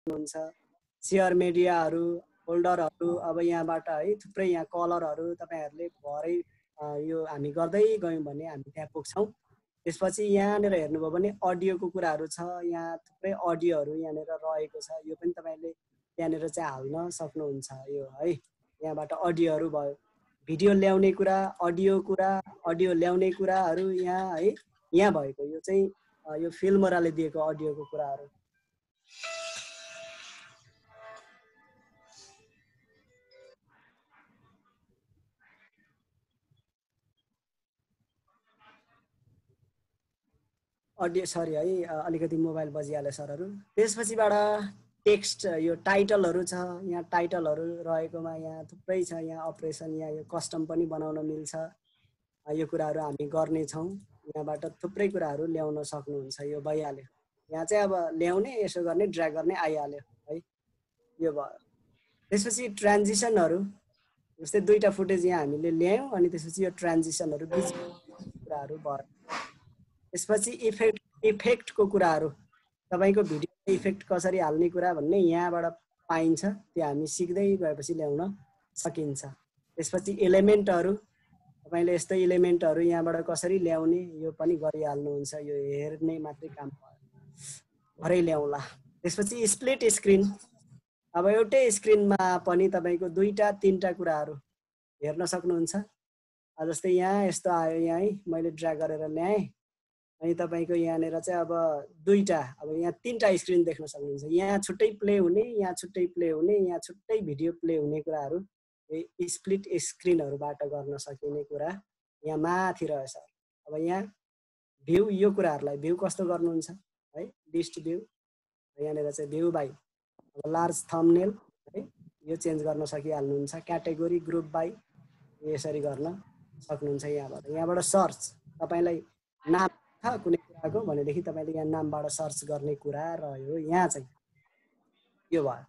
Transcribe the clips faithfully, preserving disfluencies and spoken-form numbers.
सक्नुहुन्छ। शेयर मिडियाहरू, फोल्डरहरू, अब यहाँबाट है थुप्रै यहाँ कलरहरू तपाईहरुले भरै यो हामी गर्दै गयौं भने हामी त्यहाँ पुग्छौं। त्यसपछि यहाँनिर हेर्नुभयो भने अडियोको कुराहरू छ, यहाँ थुप्रै अडियोहरू यहाँनिर रहेको छ, यो पनि तपाईले यहाँनिर चाहिँ हाल्न सक्नुहुन्छ यो है। यहाँबाट अडियोहरू भयो, भिडियो ल्याउने कुरा, अडियो कुरा, अडियो ल्याउने कुराहरू यहाँ है, यहाँ भएको यो चाहिँ यो फिल्मोराले दिएको अडियोको कुराहरू। अडियो सरी है, अलिकति मोबाइल बजिहाल्यो सरहरू। त्यसपछिबाट टेक्स्ट यो टाइटलहरू छ, यहाँ टाइटलहरू रहेकोमा यहाँ थुप्रै छ, यहाँ अपरेसन, यहाँ यो कस्टम पनि बनाउन मिल्छ। यो कुराहरू हामी गर्नेछौँ। यहाँबाट थुप्रै कुराहरू ल्याउन सक्नुहुन्छ, यो भइहाल्यो। यहाँ चाहिँ अब ल्याउने, यसो गर्ने, ड्र्याग गर्ने आइहाल्यो है, यो भयो। त्यसपछि ट्रान्जिसनहरू, जस्तै दुईटा फुटेज यहाँ हामीले ल्यायौँ अनि त्यसपछि यो ट्रान्जिसनहरू बिच कुराहरू भयो। त्यसपछि इफेक्ट इफेक्टको कुराहरू, तपाईको भिडियो इफेक्ट कसरी हाल्ने कुरा भन्ने यहाँबाट पाइन्छ, त्यो हामी सिक्दै गएपछि ल्याउन सकिन्छ। त्यसपछि एलिमेन्टहरू, तपाईले यस्तो एलिमेन्टहरू यहाँबाट कसरी ल्याउने यो पनि गरिहाल्नुहुन्छ, यो हेर्ने मात्रै काम भयो, भरै ल्याउला। त्यसपछि स्प्लिट स्क्रिन, अब एउटै स्क्रिनमा पनि तपाईको दुईटा तीनटा कुराहरू हेर्न सक्नुहुन्छ। जस्तै यहाँ यस्तो आयो, यहाँ है मैले ड्र्याग गरेर ल्याएँ अनि तपाईको यहाँनिर चाहिँ अब दुईटा, अब यहाँ तीनटा स्क्रिन देख्न सक्नुहुन्छ। यहाँ छुट्टै प्ले हुने, यहाँ छुट्टै प्ले हुने, यहाँ छुट्टै भिडियो प्ले हुने कुराहरू स्प्लिट स्क्रिनहरूबाट गर्न सकिने कुरा यहाँ माथि रहेछ। अब यहाँ भ्यू, यो कुराहरूलाई भ्यू कस्तो गर्नुहुन्छ है, लिस्ट भ्यू, यहाँनिर चाहिँ भ्यू बाई, अब लार्ज थम्बनेल है, यो चेन्ज गर्न सकिहाल्नुहुन्छ। क्याटेगोरी, ग्रुप बाई, यसरी गर्न सक्नुहुन्छ यहाँबाट। यहाँबाट सर्च, तपाईलाई नाम छ कुनै कुराको भनेदेखि तपाईले यहाँ नामबाट सर्च गर्ने कुरा रह्यो यहाँ चाहिँ, यो भयो।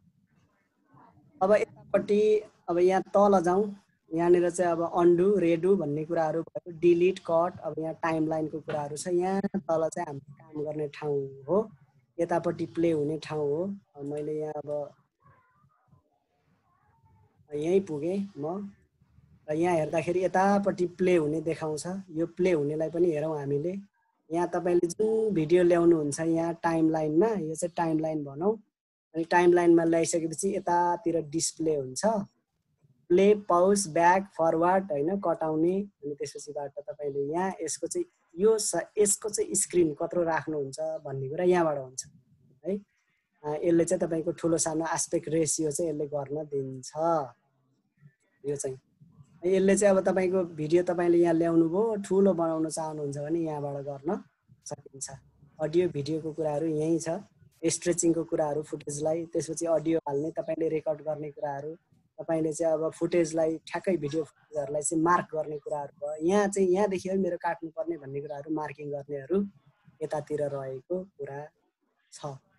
अब यतापट्टि अब यहाँ तल जाउँ, यहाँनिर चाहिँ अब अन्डु, रेडु भन्ने कुराहरू भयो, डिलिट, कट, अब यहाँ टाइमलाइनको कुराहरू छ। यहाँ तल चाहिँ हाम्रो काम गर्ने ठाउँ हो, यतापट्टि प्ले हुने ठाउँ हो। मैले यहाँ अब यही पुगेँ म, र यहाँ हेर्दाखेरि यतापट्टि प्ले हुने देखाउँछ। यो प्ले हुनेलाई पनि हेरौँ हामीले। यहाँ तपाईले जुन भिडियो ल्याउनुहुन्छ यहाँ टाइमलाइनमा, यो चाहिँ टाइमलाइन भनौँ, अनि टाइमलाइनमा ल्याइसकेपछि यतातिर डिस्प्ले हुन्छ, प्ले, पाउज, ब्याक, फरवर्ड हैन, कटाउने। अनि त्यसपछिबाट तपाईले यहाँ यसको चाहिँ यो यसको चाहिँ स्क्रिन कत्रो राख्नुहुन्छ भन्ने कुरा यहाँबाट हुन्छ है। यसले चाहिँ तपाईको ठुलो सानो एस्पेक्ट रेसियो चाहिँ यसले गर्न दिन्छ। यो चाहिँ यसले चाहिँ अब तपाईको भिडियो तपाईले यहाँ ल्याउनु भो, ठुलो बनाउन चाहनुहुन्छ भने यहाँबाट गर्न सकिन्छ। अडियो भिडियोको कुराहरू यही छ, स्ट्रेचिङको कुराहरू फुटेजलाई, त्यसपछि अडियो हाल्ने, तपाईले रेकर्ड गर्ने कुराहरू, तपाईले चाहिँ अब फुटेजलाई ठ्याक्कै भिडियो फुटेजहरूलाई चाहिँ मार्क गर्ने कुराहरू भयो। यहाँ चाहिँ यहाँदेखि है मेरो काट्नु पर्ने भन्ने कुराहरू मार्किङ गर्नेहरू यतातिर रहेको कुरा छ।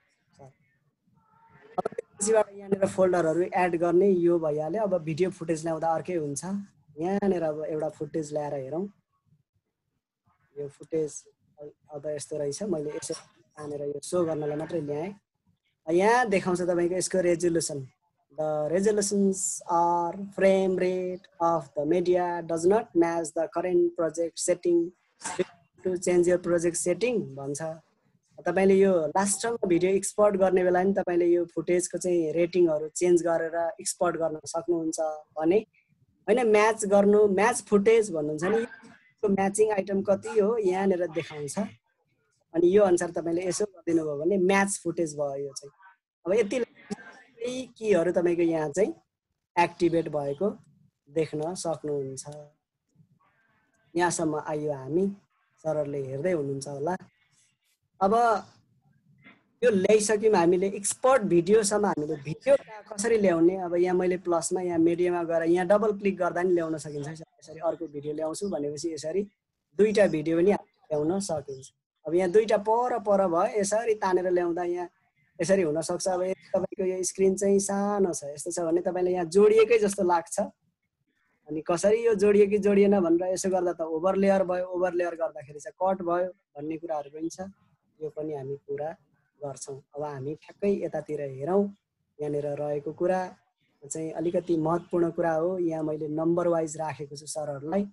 अब त्यसबाट यहाँनिर फोल्डरहरू एड गर्ने, यो भइहाल्यो। अब भिडियो फुटेज ल्याउँदा अर्कै हुन्छ। यहाँनिर अब एउटा फुटेज ल्याएर हेरौँ, यो फुटेज अब यस्तो रहेछ। मैले यसो तानेर यो सो गर्नलाई मात्रै ल्याएँ। यहाँ देखाउँछ तपाईको यसको resolution, the resolutions are frame rate of the media does not match the current project setting, to change your project setting भन्छ। तपाईले यो लास्टमा भिडियो एक्सपोर्ट गर्ने बेला नि तपाईले यो फुटेजको चाहिँ रेटिङहरू चेन्ज गरेर एक्सपोर्ट गर्न सक्नुहुन्छ भने हैन, म्याच गर्नु, म्याच फुटेज भन्नुहुन्छ नि, यो म्याचिङ आइटम कति हो यहाँनिर देखाउँछ। अनि यो अनुसार तपाईले यसो गरिदिनु भयो भने म्याच फुटेज भयो यो चाहिँ। अब यति कीहरू तपाईको यहाँ चाहिँ एक्टिभेट भएको देख्न सक्नुहुन्छ। यहाँसम्म आयो, हामी सरहरूले हेर्दै हुनुहुन्छ होला। अब यो ल्याइसक्यौँ हामीले, एक्सपोर्ट भिडियोसम्म हामीले भिडियो कसरी ल्याउने, अब यहाँ मैले प्लसमा यहाँ मिडियामा गएर यहाँ डबल क्लिक गर्दा नि ल्याउन सकिन्छ। यसरी अर्को भिडियो ल्याउँछु भनेपछि यसरी दुईटा भिडियो पनि ल्याउन सकिन्छ। अब यहाँ दुईटा पर पर भयो, यसरी तानेर ल्याउँदा यहाँ यसरी हुन सक्छ। अब तपाईको यो स्क्रिन चाहिँ सानो छ, यस्तो छ भने तपाईले यहाँ जोडिएकै जस्तो लाग्छ। अनि कसरी यो जोडियो कि जोडिएन भनेर यसो गर्दा त ओभरलेयर भयो, ओभरलेयर गर्दाखेरि चाहिँ कट भयो भन्ने कुराहरू पनि छ। यो पनि हामी कुरा गर्छौँ। अब हामी ठ्याक्कै यतातिर हेरौँ, यहाँनिर रहेको कुरा चाहिँ अलिकति महत्त्वपूर्ण कुरा हो। यहाँ मैले नम्बर वाइज राखेको छु सरहरूलाई।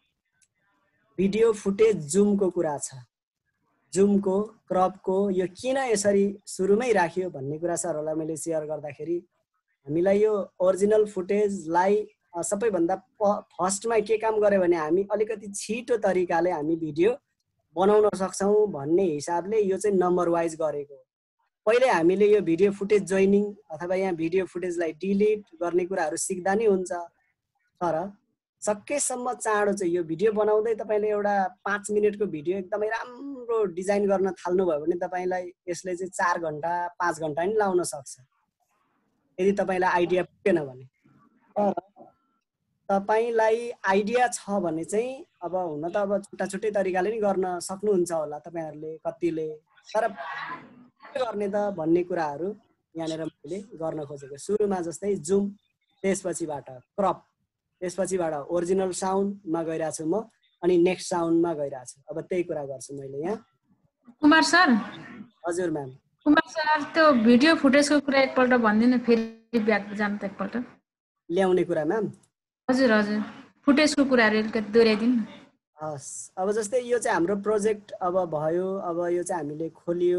भिडियो फुटेज जुमको कुरा छ, जुमको क्रपको यो किन यसरी सुरुमै राखियो भन्ने कुरा सरहरूलाई मैले सेयर गर्दाखेरि हामीलाई यो ओरिजिनल फुटेजलाई सबैभन्दा फर्स्टमा के काम गर्यो भने हामी अलिकति छिटो तरिकाले हामी भिडियो बनाउन सक्छौँ भन्ने हिसाबले यो चाहिँ नम्बर वाइज गरेको। पहिले हामीले यो भिडियो फुटेज जोइनिङ अथवा यहाँ भिडियो फुटेजलाई डिलिट गर्ने कुराहरू सिक्दा नै हुन्छ। तर सकेसम्म चाँडो चाहिँ यो भिडियो बनाउँदै तपाईँले एउटा पाँच मिनटको भिडियो एकदमै राम्रो डिजाइन गर्न थाल्नुभयो भने तपाईँलाई यसले चाहिँ चार घन्टा पाँच घन्टा नि लाउन सक्छ यदि तपाईँलाई आइडिया पुगेन भने। तर तपाईँलाई आइडिया छ भने चाहिँ अब हुन त अब छुट्टा छुट्टै तरिकाले नि गर्न सक्नुहुन्छ होला तपाईँहरूले कतिले, तर गर्ने त भन्ने कुराहरू यहाँनिर मैले गर्न खोजेको। सुरुमा जस्तै जुम, त्यसपछिबाट क्रप, त्यसपछिबाट ओरिजिनल साउन्डमा गइरहेको छु म, अनि नेक्स्ट साउन्डमा गइरहेको छु। अब त्यही कुरा गर्छु मैले यहाँ। कुमार सर। हजुर म्याम। कुमार सर त्यो भिडियो फुटेजको कुरा एकपल्ट भनिदिनु, फेरि ब्याक जानु त एकपल्ट ल्याउने कुरा म्याम। हजुर हजुर, फुटेजको कुराहरू अलिकति दोहोऱ्याइदिनु। हस्, अब जस्तै यो चाहिँ हाम्रो प्रोजेक्ट अब भयो, अब यो चाहिँ हामीले खोलियो,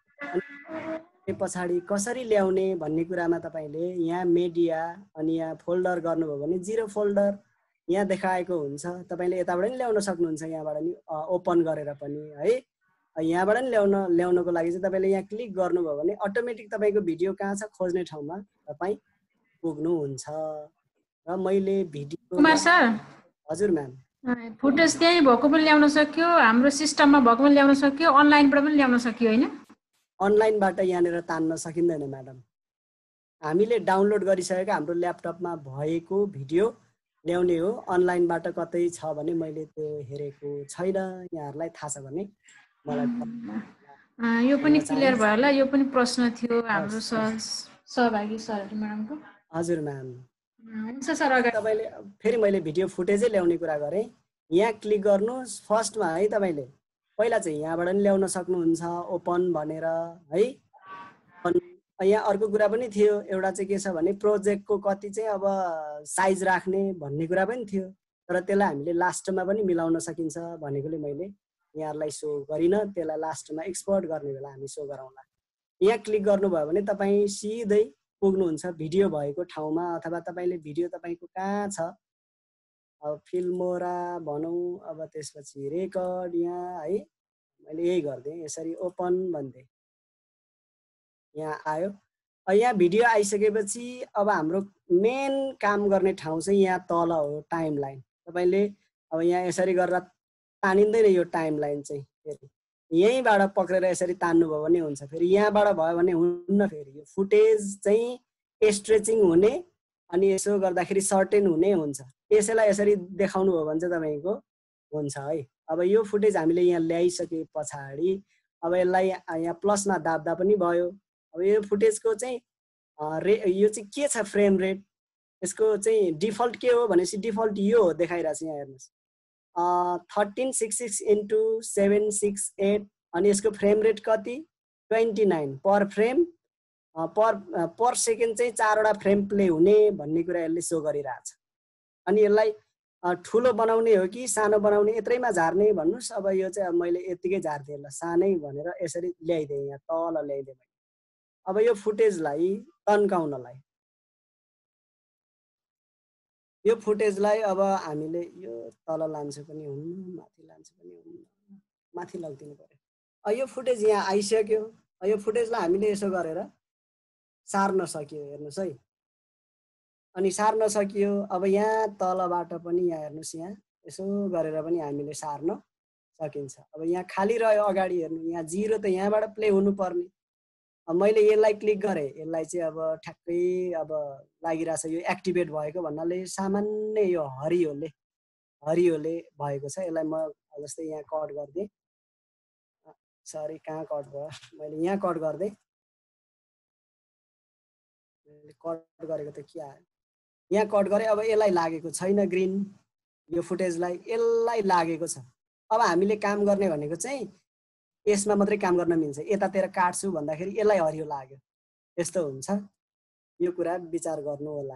अनि पछाडि कसरी ल्याउने भन्ने कुरामा तपाईँले यहाँ मिडिया अनि यहाँ फोल्डर गर्नुभयो भने जिरो फोल्डर यहाँ देखाएको हुन्छ। तपाईँले यताबाट नि ल्याउन सक्नुहुन्छ, यहाँबाट नि ओपन गरेर पनि है। यहाँबाट नि ल्याउन ल्याउनको लागि चाहिँ तपाईँले यहाँ क्लिक गर्नुभयो भने अटोमेटिक तपाईँको भिडियो कहाँ छ खोज्ने ठाउँमा तपाईँ पुग्नुहुन्छ। र मैले भिडियो। कुमार सर। हजुर म्याम। फुटेज त्यही भएको पनि ल्याउन सक्यो, हाम्रो सिस्टममा भएको पनि ल्याउन सक्यो, अनलाइनबाट पनि ल्याउन सक्यो होइन? अनलाइनबाट यहाँनिर तान्न सकिँदैन म्याडम। हामीले डाउनलोड गरिसकेको हाम्रो ल्यापटपमा भएको भिडियो ल्याउने हो। अनलाइनबाट कतै छ भने मैले त्यो हेरेको छैन, यहाँहरूलाई थाहा छ भने मलाई। यो पनि क्लियर भयो होला, यो पनि प्रश्न थियो हाम्रो सहभागी सरहरू म्याडमको। हजुर म्याम। हुन्छ सर, अगाडि तपाईँले फेरि मैले भिडियो फुटेजै ल्याउने कुरा गरेँ। यहाँ क्लिक गर्नुहोस् फर्स्टमा है। तपाईँले पहिला चाहिँ यहाँबाट नि ल्याउन सक्नुहुन्छ ओपन भनेर है। यहाँ अर्को कुरा पनि थियो, एउटा चाहिँ के छ भने प्रोजेक्टको कति चाहिँ अब साइज राख्ने भन्ने कुरा पनि थियो, तर त्यसलाई हामीले लास्टमा पनि मिलाउन सकिन्छ भनेकोले मैले यहाँहरूलाई सो गरिनँ। त्यसलाई लास्टमा एक्सपोर्ट गर्ने बेला हामी सो गराउँला। यहाँ क्लिक गर्नुभयो भने तपाईँ सिधै पुग्नुहुन्छ भिडियो भएको ठाउँमा, अथवा तपाईँले भिडियो तपाईँको कहाँ छ, अब फिल्मोरा भनौँ, अब त्यसपछि रेकर्ड यहाँ है। मैले यही गरिदिएँ, यसरी ओपन भन्दै यहाँ आयो। यहाँ भिडियो आइसकेपछि अब हाम्रो मेन काम गर्ने ठाउँ चाहिँ यहाँ तल हो, टाइम लाइन। तपाईँले अब यहाँ यसरी गरेर तानिँदैन यो टाइम लाइन चाहिँ, फेरि यहीँबाट पक्रेर यसरी तान्नुभयो भने हुन्छ। फेरि यहाँबाट भयो भने हुन्न, फेरि यो फुटेज चाहिँ स्ट्रेचिङ हुने अनि यसो गर्दाखेरि सर्टेन हुने हुन्छ। त्यसैलाई यसरी देखाउनु भयो भने चाहिँ तपाईँको हुन्छ है। अब यो फुटेज हामीले यहाँ ल्याइसके पछाडि अब यसलाई यहाँ प्लसमा दाब्दा पनि भयो। अब यो फुटेजको चाहिँ रे यो चाहिँ के छ फ्रेम रेट, यसको चाहिँ डिफल्ट के हो भनेपछि डिफल्ट यो हो देखाइरहेको छ। यहाँ हेर्नुहोस् thirteen six six into seven six eight, अनि यसको फ्रेम रेट कति twenty nine per frame per per second चाहिँ चारवटा फ्रेम प्ले हुने भन्ने कुरा यसले सो गरिरहेछ। अनि यसलाई ठुलो बनाउने हो कि सानो बनाउने, यत्रैमा झार्ने भन्नुहोस्। अब यो चाहिँ अब मैले यतिकै झार्दिएँ ल, सानै भनेर यसरी ल्याइदिएँ, यहाँ तल ल्याइदिएँ मैले। अब यो फुटेजलाई तन्काउनलाई, यो फुटेजलाई अब हामीले यो तल लान्छ पनि हुन्न, माथि लान्छ पनि हुन्न, माथि लगिदिनु पर्यो। अब यो फुटेज यहाँ आइसक्यो। यो फुटेजलाई हामीले यसो गरेर सार्न सकियो, हेर्नुहोस् है। अनि सार्न सकियो। अब यहाँ तलबाट पनि यहाँ हेर्नुहोस्, यहाँ यसो गरेर पनि हामीले सार्न सकिन्छ। अब यहाँ खाली रह्यो अगाडि हेर्नु, यहाँ जिरो त यहाँबाट प्ले हुनुपर्ने। अब मैले यसलाई क्लिक गरेँ, यसलाई चाहिँ अब ठ्याक्कै अब लागिरहेछ यो एक्टिभेट भएको भन्नाले सामान्य यो हरियोले हरियोले भएको छ। यसलाई म जस्तै यहाँ कट गरिदिएँ, सरी कहाँ कट भयो, मैले यहाँ कट गरिदिएँ। कट गरेको त के आयो, यहाँ कट गरेँ। अब यसलाई लागेको छैन ग्रिन, यो फुटेजलाई यसलाई लागेको छ। अब हामीले काम गर्ने भनेको चाहिँ यसमा मात्रै काम गर्न मिल्छ, यतातिर काट्छु भन्दाखेरि यसलाई हरियो लाग्यो, यस्तो हुन्छ। यो कुरा विचार गर्नु होला।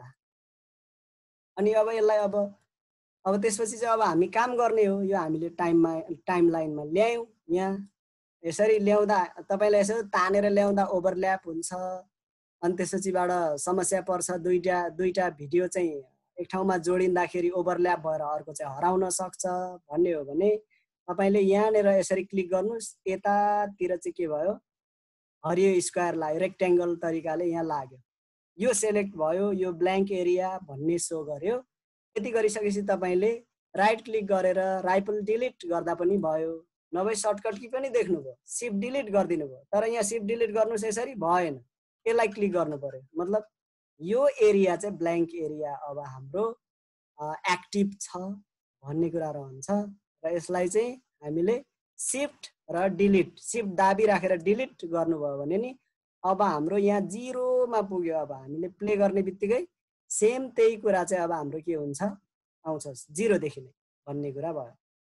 अनि अब यसलाई अब अब त्यसपछि चाहिँ अब हामी काम गर्ने हो। यो हामीले टाइममा टाइमलाइनमा ल्यायौँ, यहाँ यसरी ल्याउँदा तपाईँलाई यसो तानेर ल्याउँदा ओभरल्याप हुन्छ, अनि त्यसपछिबाट समस्या पर्छ। दुईटा दुईटा भिडियो चाहिँ एक ठाउँमा जोडिँदाखेरि ओभरल्याप भएर अर्को चाहिँ हराउन सक्छ भन्ने हो भने तपाईँले यहाँनिर यसरी क्लिक गर्नुहोस्, यतातिर चाहिँ के भयो, हरियो स्क्वायर लाग्यो, रेक्ट्याङ्गल तरिकाले यहाँ लाग्यो, यो सेलेक्ट भयो, यो ब्ल्याङ्क एरिया भन्ने सो गर्यो। यति गरिसकेपछि तपाईँले राइट क्लिक गरेर राइफल डिलिट गर्दा पनि भयो, नभए सर्टकट की पनि देख्नुभयो, सिफ्ट डिलिट गरिदिनु भयो। तर यहाँ सिफ्ट डिलिट गर्नुहोस् यसरी भएन, यसलाई क्लिक गर्नु पर्यो। मतलब यो एरिया चाहिँ ब्ल्याङ्क एरिया अब हाम्रो एक्टिभ छ भन्ने कुरा रहन्छ। र यसलाई चाहिँ हामीले सिफ्ट र डिलिट, सिफ्ट दाबी राखेर डिलिट गर्नुभयो भने नि अब हाम्रो यहाँ जिरोमा पुग्यो। अब हामीले प्ले गर्ने बित्तिकै सेम त्यही कुरा चाहिँ अब हाम्रो के हुन्छ, आउँछ जिरोदेखि नै भन्ने कुरा भयो।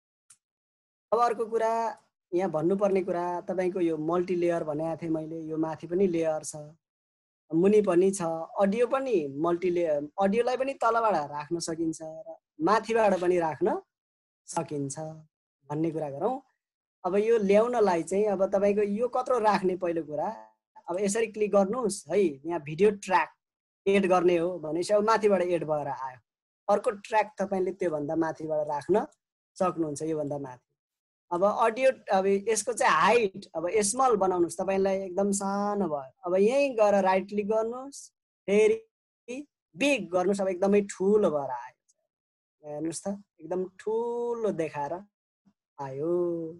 अब अर्को कुरा यहाँ भन्नुपर्ने कुरा, तपाईँको यो मल्टी लेयर भनेको थिएँ मैले, यो माथि पनि लेयर छ, मुनि पनि छ, अडियो पनि मल्टी लेयर, अडियोलाई पनि तलबाट राख्न सकिन्छ र माथिबाट पनि राख्न सकिन्छ भन्ने कुरा गरौँ। अब यो ल्याउनलाई चाहिँ अब तपाईँको यो कत्रो राख्ने, पहिलो कुरा अब यसरी क्लिक गर्नुहोस् है, यहाँ भिडियो ट्र्याक एड गर्ने हो भनेपछि अब माथिबाट एड भएर आयो। अर्को ट्र्याक तपाईँले त्योभन्दा माथिबाट राख्न सक्नुहुन्छ, योभन्दा माथि। अब अडियो, अब यसको चाहिँ हाइट अब स्मल बनाउनुहोस्, तपाईँलाई एकदम सानो भयो। अब यहीँ गएर राइट क्लिक गर्नुहोस्, फेरि बिग गर्नुहोस्, अब एकदमै ठुलो भएर आयो। हेर्नुहोस् त, एकदम ठुलो देखाएर आयो।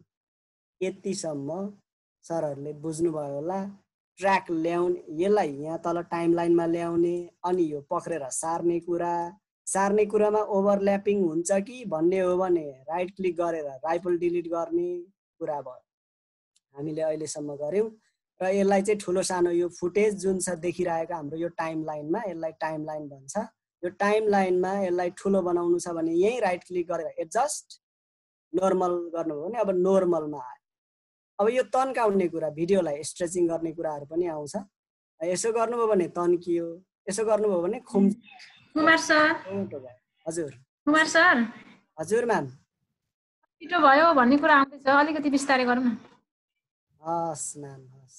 यतिसम्म सरहरूले बुझ्नुभयो होला। ट्र्याक ल्याउने, यसलाई यहाँ तल टाइमलाइनमा ल्याउने, अनि यो पक्रेर सार्ने कुरा, सार्ने कुरामा ओभरल्यापिङ हुन्छ कि भन्ने हो भने राइट क्लिक गरेर राइफल डिलिट गर्ने कुरा भयो, हामीले अहिलेसम्म गऱ्यौँ। र यसलाई चाहिँ ठुलो सानो यो फुटेज जुन छ देखिरहेको हाम्रो यो टाइमलाइनमा, यसलाई टाइमलाइन भन्छ। यो टाइमलाइनमा यसलाई ठुलो बनाउनु छ भने यहीँ राइट क्लिक गरेर एडजस्ट नर्मल गर्नुभयो भने अब नर्मलमा आयो। अब यो तन्काउने कुरा, भिडियोलाई स्ट्रेचिङ गर्ने कुराहरू पनि आउँछ। यसो गर्नुभयो भने तन्कियो, यसो गर्नुभयो भने खुम। कुमार सर, हजुर कुमार सर, हजुर म्याम, छिटो भयो भन्ने कुरा आउँदैछ, अलिकति बिस्तारै गरौँ न। हस् म्याम, हस्।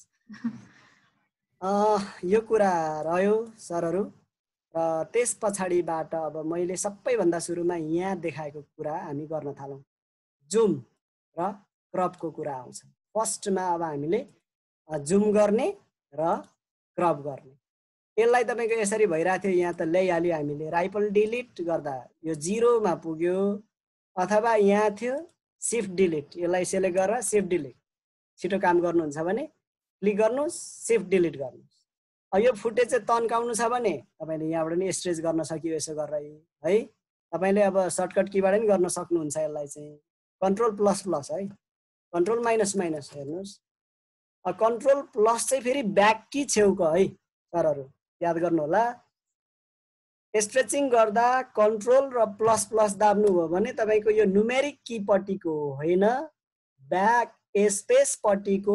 यो कुरा रह्यो सरहरू। र त्यस पछाडिबाट अब मैले सबैभन्दा सुरुमा यहाँ देखाएको कुरा हामी गर्न थालौँ। जुम र क्रपको कुरा आउँछ। फर्स्टमा अब हामीले जुम गर्ने र क्रप गर्ने। यसलाई तपाईँको यसरी भइरहेको थियो, यहाँ त ल्याइहाल्यो हामीले। राइफल डिलिट गर्दा यो जिरोमा पुग्यो, अथवा यहाँ थियो सिफ्ट डिलिट, यसलाई सेलेक्ट गरेर सिफ्ट डिलिट, छिटो काम गर्नुहुन्छ भने क्लिक गर्नुहोस्, सिफ्ट डिलिट गर्नुहोस्। यो फुटेज चाहिँ तन्काउनु छ भने तपाईँले यहाँबाट नि स्ट्रेच गर्न सकियो यसो गरेर है। तपाईँले अब सर्टकट कीबाट नि गर्न सक्नुहुन्छ। यसलाई चाहिँ कन्ट्रोल प्लस प्लस है, कन्ट्रोल माइनस माइनस, हेर्नुहोस्। कन्ट्रोल प्लस चाहिँ फेरि ब्याक की छेउको है सरहरू, याद गर्नु होला। स्ट्रेचिङ गर्दा कन्ट्रोल र प्लस प्लस दाब्नुभयो भने तपाईँको यो न्युमेरिक कीपट्टिको होइन, ब्याक स्पेस पट्टिको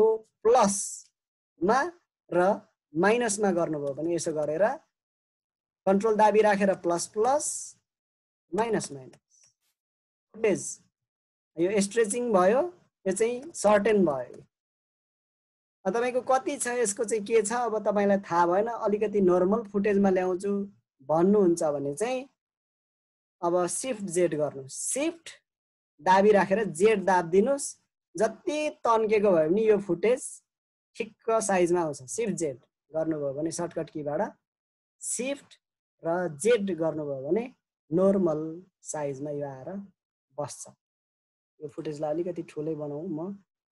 प्लसमा र माइनसमा गर्नुभयो भने यसो गरेर कन्ट्रोल दाबी राखेर plus plus minus minus footage, यो स्ट्रेचिङ भयो, यो चाहिँ सर्टेन भयो। तपाईँको कति छ यसको चाहिँ के छ अब तपाईँलाई थाहा भएन, अलिकति नर्मल फुटेजमा ल्याउँछु भन्नुहुन्छ भने चाहिँ अब सिफ्ट जेड गर्नुहोस्, सिफ्ट दाबी राखेर जेड दाबिदिनुहोस्। जति तन्केको भयो भने यो फुटेज ठिक्क साइजमा आउँछ। सिफ्ट जेड गर्नुभयो भने सर्टकट कीबाट सिफ्ट र जेड गर्नुभयो भने नर्मल साइजमा यो आएर बस्छ। यो फुटेजलाई अलिकति ठुलै बनाऊ म,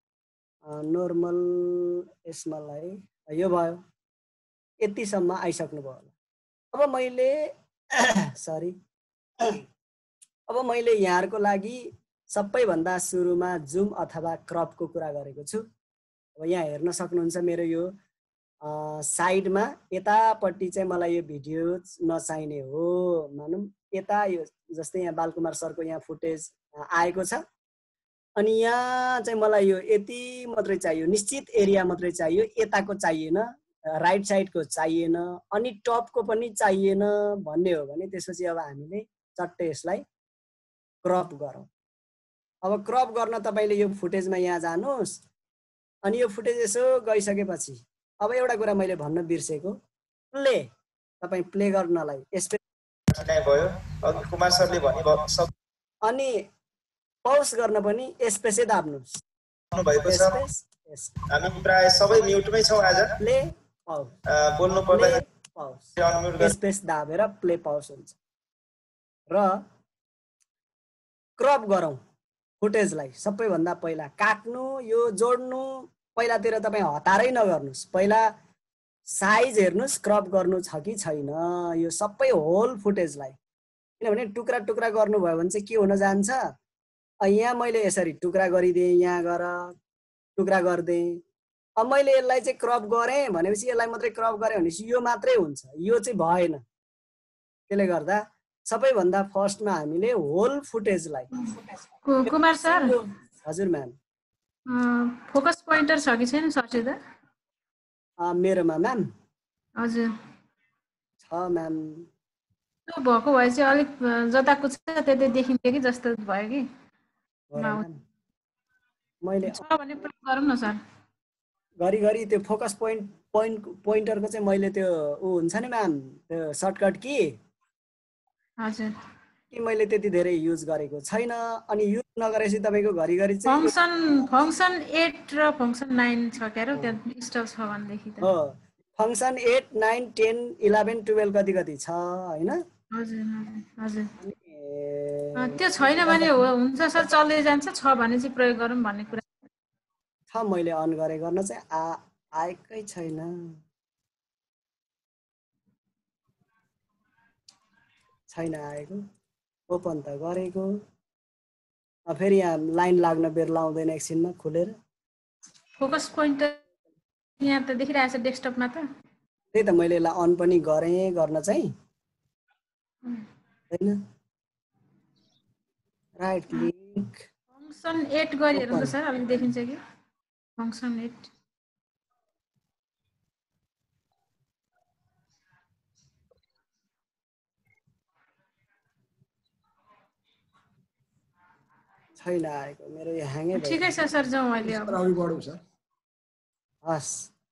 नर्मल यसमालाई यो भयो। यतिसम्म आइसक्नुभयो होला। अब मैले सरी अब मैले यहाँहरूको लागि सबैभन्दा सुरुमा जुम अथवा क्रपको कुरा गरेको छु। अब यहाँ हेर्न सक्नुहुन्छ मेरो यो साइडमा यतापट्टि चाहिँ मलाई यो भिडियो नचाहिने हो मानौँ, यता यो जस्तै यहाँ बालकुमार सरको यहाँ फुटेज आएको छ, अनि यहाँ चाहिँ मलाई यो यति मात्रै चाहियो, निश्चित एरिया मात्रै चाहियो, यताको चाहिएन, राइट साइडको चाहिएन, अनि टपको पनि चाहिएन भन्ने हो भने त्यसपछि अब हामीले चट्टै यसलाई क्रप गरौँ। अब क्रप गर्न तपाईँले यो फुटेजमा यहाँ जानुहोस्, अनि यो फुटेज यसो गइसकेपछि अब एउटा कुरा मैले भन्न बिर्सेको, प्ले तपाईँ प्ले गर्नलाई स्पेस भयो, अघि कुमार सरले भने, अनि पौज गर्न पनि स्पेसै दाब्नुहोस् भएको छ। हामी प्राय सबै म्युटमै छौँ आज। प्ले पाउज बोल्नु पर्दा पाउज स्पेस दाबेर प्ले पाउज हुन्छ। र क्रप गरौँ फुटेजलाई, सबैभन्दा पहिला काट्नु, यो जोड्नु, पहिलातिर तपाईँ हतारै नगर्नुहोस्, पहिला साइज हेर्नुहोस् क्रप गर्नु छ कि छैन यो सबै होल फुटेजलाई। किनभने टुक्रा टुक्रा गर्नुभयो भने चाहिँ के हुन जान्छ, यहाँ मैले यसरी टुक्रा गरिदिएँ, यहाँ गएर टुक्रा गरिदिएँ, अब मैले यसलाई चाहिँ क्रप गरेँ भनेपछि यसलाई मात्रै क्रप गरेँ भनेपछि यो मात्रै हुन्छ, यो चाहिँ भएन। त्यसले गर्दा सबैभन्दा फर्स्टमा हामीले होल फुटेजलाई। कुमार सर। हजुर म्याम। फोकस पोइन्टर छ कि छैन सर? मेरोमा म्याम हजुर छ म्याम। त्यो भएको भए चाहिँ अलिक जताको छ त्यतै देखिन्थ्यो कि जस्तो भयो कि। मैले छ भने प्रयोग गरौँ न सर। घरिघरि त्यो फोकस पोइन्ट पोइन्ट पोइन्टरको चाहिँ मैले त्यो ऊ हुन्छ नि म्याम, त्यो सर्टकट कि हजुर कि मैले त्यति धेरै युज गरेको छैन। अनि युज नगरेपछि तपाईँको घरिघरि चाहिँ फङ्सन फङ्सन एट र फङ्सन नाइन छ क्यारो त्यहाँ इन्स्टल छ भनेदेखि त हो। Function eight nine ten eleven twelve कति कति छ होइन? हजुर हजुर त्यो छैन भने हुन्छ सर, चल्दै जान्छ। छ भने चाहिँ प्रयोग गरौँ भन्ने कुरा छ। मैले अन गरे गर्न चाहिँ आ आएकै छैन। छैन आएको, ओपन त गरेको, फेरि यहाँ लाइन लाग्न बेर लाउँदैन एकछिनमा खुलेर। फोकस पोइन्टर यहाँ त देखिरहेको छ डेस्कटपमा त। त्यही त मैले यसलाई अन पनि गरेँ गर्न चाहिँ हैन। राइट क्लिक फङ्सन एट गरी हेर्नु त सर, अलिक देखिन्छ कि फङ्सन एट। छैन आएको, मेरो यो ह्याङै भयो। ठिकै छ सर, जाउँ अहिले अब अगाडि बढौँ सर। हस्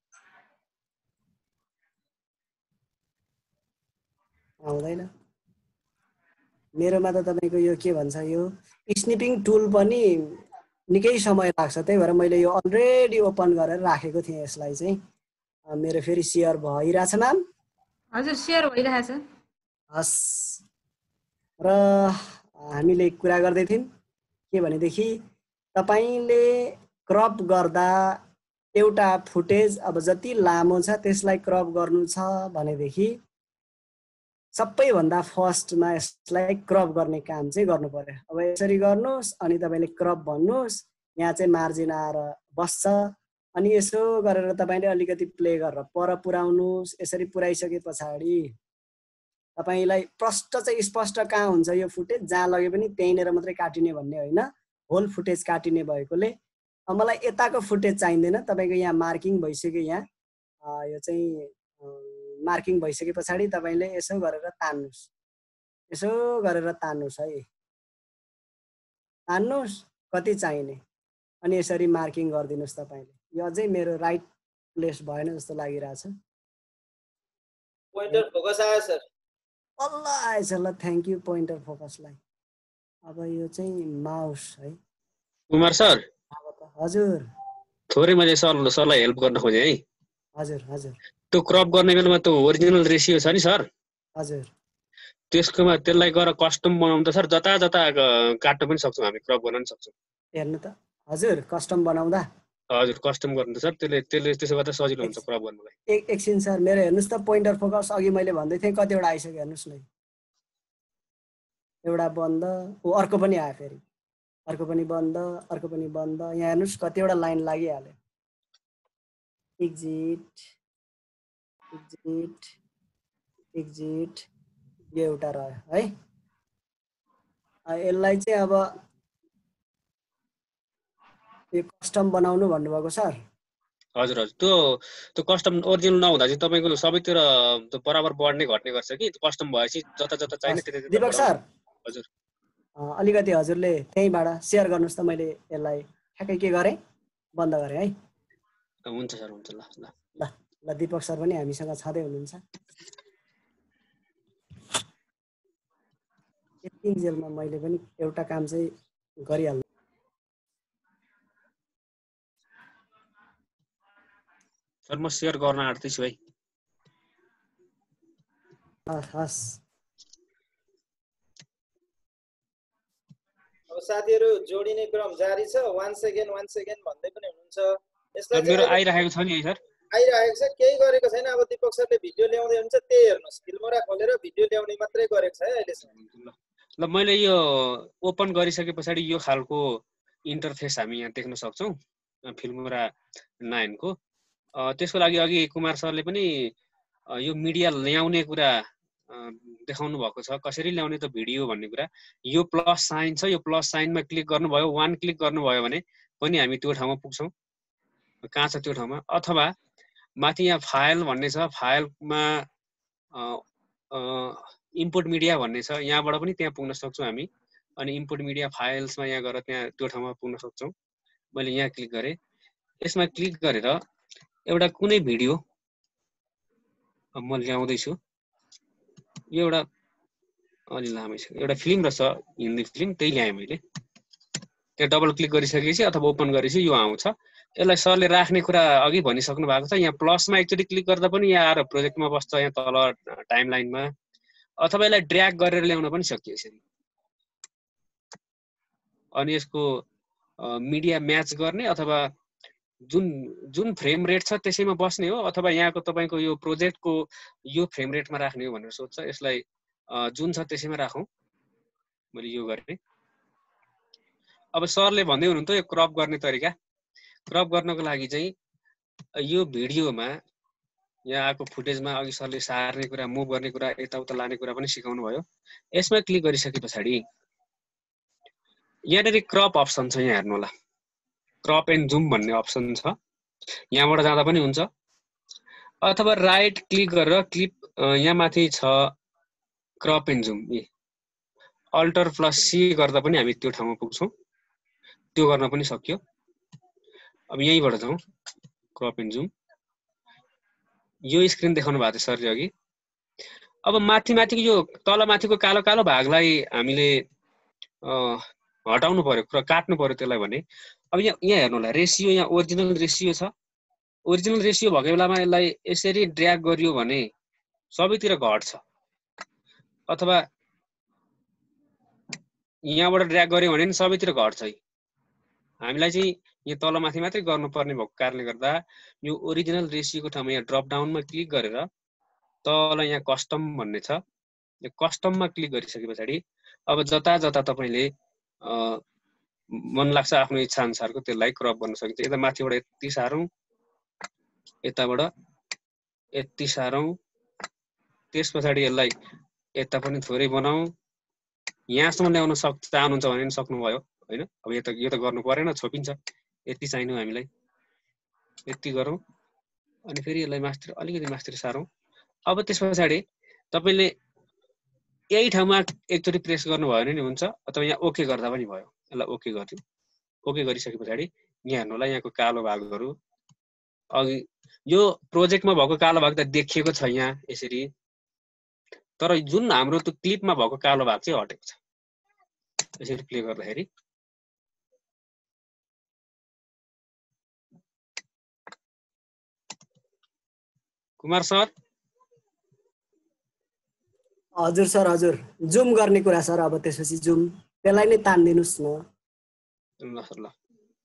आउँदैन मेरोमा त। तपाईँको यो के भन्छ, यो स्निपिङ टुल पनि निकै समय लाग्छ, त्यही भएर मैले यो अलरेडी ओपन गरेर राखेको थिएँ यसलाई चाहिँ। मेरो फेरि सेयर भइरहेछ म्याम? हजुर सेयर भइरहेछ। हस्, र हामीले कुरा गर्दै थियौँ के भनेदेखि तपाईँले क्रप गर्दा एउटा फुटेज अब जति लामो छ त्यसलाई क्रप गर्नु छ भनेदेखि सबैभन्दा फर्स्टमा यसलाई क्रप गर्ने काम चाहिँ गर्नु पर्यो। अब यसरी गर्नुहोस्, अनि तपाईँले क्रप भन्नुहोस्, यहाँ चाहिँ मार्जिन आएर बस्छ, अनि यसो गरेर तपाईँले अलिकति प्ले गरेर पर पुर्याउनुहोस्। यसरी पुर्याइसके पछाडि तपाईँलाई प्रष्ट चाहिँ स्पष्ट कहाँ हुन्छ यो फुटेज, जहाँ लगे पनि त्यहीँनिर मात्रै काटिने भन्ने होइन, होल फुटेज काटिने भएकोले मलाई यताको फुटेज चाहिँदैन। तपाईँको यहाँ मार्किङ भइसक्यो, यहाँ यो चाहिँ मार्किङ भइसके पछाडि तपाईँले यसो गरेर तान्नुहोस्, यसो गरेर तान्नुहोस् है, तान्नुहोस् कति चाहिने, अनि यसरी मार्किङ गरिदिनुहोस् तपाईँले। यो अझै मेरो राइट प्लेस भएन जस्तो लागिरहेछ। पोइन्टर फोकस आयो सर। अल्ल आएछ ल, थ्याङ्क यू पोइन्टर फोकसलाई। अब यो चाहिँ माउस है। कुमार सर। हजुर। थोरै मैले सर सरलाई हेल्प गर्न खोजेँ है। हजुर हजुर। त्यो क्रप गर्ने बेलामा त्यो ओरिजिनल रेसियो छ नि सर। हजुर। त्यसकोमा त्यसलाई गएर कस्टम बनाउनु त सर जता जता काट्न पनि सक्छौँ हामी, क्रप गर्न पनि सक्छौँ। हेर्नु त हजुर, कस्टम बनाउँदा हजुर कस्टम गर्नु त सर, त्यसले त्यसले त्यसो गर्दा सजिलो हुन्छ क्रप गर्नलाई। एक एकछिन सर, मेरो हेर्नुहोस् त पोइन्टर फोकस अघि मैले भन्दै थिएँ कतिवटा आइसक्यो हेर्नुहोस् न। एउटा बन्द, ऊ अर्को पनि आयो, फेरि अर्को पनि बन्द, अर्को पनि बन्द। यहाँ हेर्नुहोस् कतिवटा लाइन लागिहाल्यो। एक्जिट एक्जिट एक्जिट, यो एउटा रह्यो है। यसलाई चाहिँ अब यो कस्टम बनाउनु भन्नुभएको सर? हजुर हजुर त्यो त्यो कस्टम ओरिजिनल नहुँदा चाहिँ तपाईँको सबैतिर त्यो बराबर बढ्ने घट्ने गर्छ कि कस्टम भएपछि जता जता चाहिने त्यता त्यता दिपक सर हजुर अलिकति हजुरले त्यहीँबाट सेयर गर्नुहोस् त, मैले यसलाई ठ्याक्कै के गरेँ बन्द गरेँ है। हुन्छ सर हुन्छ ल ल ल ल दिपक सर पनि हामीसँग छँदै हुनुहुन्छ। यतिन्जेलमा मैले पनि एउटा काम चाहिँ गरिहाल्नु। सर म सेयर गर्न आँट्दैछु है। हस् अब साथीहरू जोडिने क्रम जारी छ। वान सेकेन्ड वान सेकेन्ड भन्दै पनि हुनुहुन्छ। यसलाई मेरो आइरहेको छ नि है सर? आइरहेको छ, केही गरेको छैन। अब दिपक सरले भिडियो ल्याउँदै हुन्छ, त्यही हेर्नुहोस्। फिल्मोरा खोलेर भिडियो ल्याउने मात्रै गरेको छ है अहिलेसम्म। ल मैले यो ओपन गरिसके पछाडि यो खालको इन्टरफेस हामी यहाँ देख्न सक्छौँ फिल्मोरा नाइनको। त्यसको लागि अघि कुमार सरले पनि यो मिडिया ल्याउने कुरा देखाउनु भएको छ, कसरी ल्याउने त भिडियो भन्ने कुरा। यो प्लस साइन छ, यो प्लस साइनमा क्लिक गर्नुभयो, वान क्लिक गर्नुभयो भने पनि हामी त्यो ठाउँमा पुग्छौँ। कहाँ छ त्यो ठाउँमा? अथवा माथि यहाँ फाइल भन्ने छ, फाइलमा इम्पोर्ट मिडिया भन्ने छ, यहाँबाट पनि त्यहाँ पुग्न सक्छौँ हामी। अनि इम्पोर्ट मिडिया फाइल्समा यहाँ गएर त्यहाँ त्यो ठाउँमा पुग्न सक्छौँ। मैले यहाँ क्लिक गरेँ। यसमा क्लिक गरेर एउटा कुनै भिडियो म ल्याउँदैछु। यो एउटा अलि लामै छ, एउटा फिल्म रहेछ हिन्दी फिल्म, त्यही ल्याएँ मैले। त्यहाँ डबल क्लिक गरिसकेपछि अथवा ओपन गरेपछि यो आउँछ। यसलाई सरले राख्ने कुरा अघि भनिसक्नु भएको छ। यहाँ प्लसमा एकचोटि क्लिक गर्दा पनि यहाँ आएर प्रोजेक्टमा बस्छ, यहाँ तल टाइम लाइनमा। अथवा यसलाई ड्र्याग गरेर ल्याउन पनि सकियो यसरी। अनि यसको मिडिया म्याच गर्ने अथवा जुन जुन फ्रेम रेट छ त्यसैमा बस्ने हो, अथवा यहाँको तपाईँको यो प्रोजेक्टको यो फ्रेम रेटमा राख्ने हो भनेर सोध्छ। यसलाई जुन छ त्यसैमा राखौँ। मैले यो गरेँ। अब सरले भन्दै हुनुहुन्थ्यो यो क्रप गर्ने तरिका। क्रप गर्नको लागि चाहिँ यो भिडियोमा यहाँ आएको फुटेजमा अघि सरले सार्ने कुरा, मुभ गर्ने कुरा, यताउता लाने कुरा पनि सिकाउनु भयो। यसमा क्लिक गरिसके पछाडि यहाँनिर क्रप अप्सन छ, यहाँ हेर्नु होला। क्रप एन्ड जुम भन्ने अप्सन छ, यहाँबाट जाँदा पनि हुन्छ। अथवा राइट क्लिक गरेर क्लिप यहाँ माथि छ crop and zoom, alter plus C गर्दा पनि हामी त्यो ठाउँमा पुग्छौँ। त्यो गर्न पनि सक्यो। अब यहीँबाट जाउँ क्रप एन्ड जुम। यो स्क्रिन देखाउनु भएको थियो सरले अघि। अब माथि माथिको यो तल माथिको कालो कालो भागलाई हामीले हटाउनु पर्यो, काट्नु पर्यो त्यसलाई भने। अब यहाँ यहाँ हेर्नु होला, रेसियो यहाँ ओरिजिनल रेसियो छ। ओरिजिनल रेसियो भएको बेलामा यसलाई यसरी ड्र्याग गरियो भने सबैतिर घट्छ। अथवा यहाँबाट ड्र्याग गर्यो भने नि सबैतिर घट्छ है। हामीलाई चाहिँ यहाँ तल माथि मात्रै गर्नुपर्ने भएको कारणले गर्दा यो ओरिजिनल रेसियोको ठाउँमा यहाँ ड्रप डाउनमा क्लिक गरेर तल यहाँ कस्टम भन्ने छ, यो कस्टममा क्लिक गरिसके पछाडि अब जता जता तपाईँले मन लाग्छ आफ्नो इच्छा अनुसारको त्यसलाई क्रप गर्न सकिन्छ। यता माथिबाट यति सारौँ, यताबाट यति सारौँ, त्यस पछाडि यसलाई यता पनि थोरै बनाऊ। यहाँसम्म ल्याउन सक् चाहनुहुन्छ भने पनि सक्नुभयो होइन। अब यो त यो त गर्नु परेन, छोपिन्छ। यति चाहिनु हामीलाई, यति गरौँ। अनि फेरि यसलाई मास्तिर अलिकति मास्तिर सारौँ। अब त्यस पछाडि तपाईँले यही ठाउँमा एकचोटि प्रेस गर्नुभयो भने नि हुन्छ, अथवा यहाँ ओके गर्दा पनि भयो। यसलाई ओके गरिदिउँ। ओके गरिसके पछाडि यहाँ हेर्नु होला, यहाँको कालो भागहरू अघि यो प्रोजेक्टमा भएको कालो भाग त देखिएको छ यहाँ यसरी, तर जुन हाम्रो त्यो क्लिपमा भएको कालो भाग चाहिँ हटेको छ। यसरी प्ले गर्दाखेरि कुमार सर। हजुर सर, हजुर जुम गर्ने कुरा सर। अब त्यसपछि जुम त्यसलाई नै तान्दिनुस् न। ल सर ल।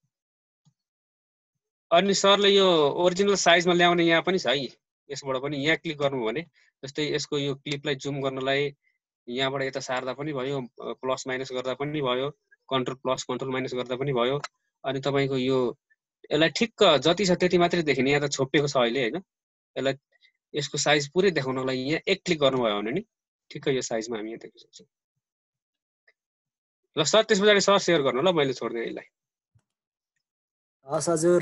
अनि सरले यो ओरिजिनल साइजमा ल्याउने यहाँ पनि छ है। यसबाट पनि यहाँ क्लिक गर्नु भने जस्तै यसको यो क्लिपलाई जुम गर्नलाई यहाँबाट यता सार्दा पनि भयो, प्लस माइनस गर्दा पनि भयो, कन्ट्रोल प्लस कन्ट्रोल माइनस गर्दा पनि भयो। अनि तपाईँको यो यसलाई ठिक्क जति छ त्यति मात्रै देखिने, यहाँ त छोपिएको छ अहिले होइन। यसलाई यसको साइज पुरै देखाउनको लागि यहाँ एक क्लिक गर्नुभयो भने नि ठिक्क यो साइजमा हामी यहाँ देख्न सक्छौँ। ल सर त्यस पछाडि सर सेयर गर्नु ल, मैले छोड्दिएँ यसलाई। हस् हजुर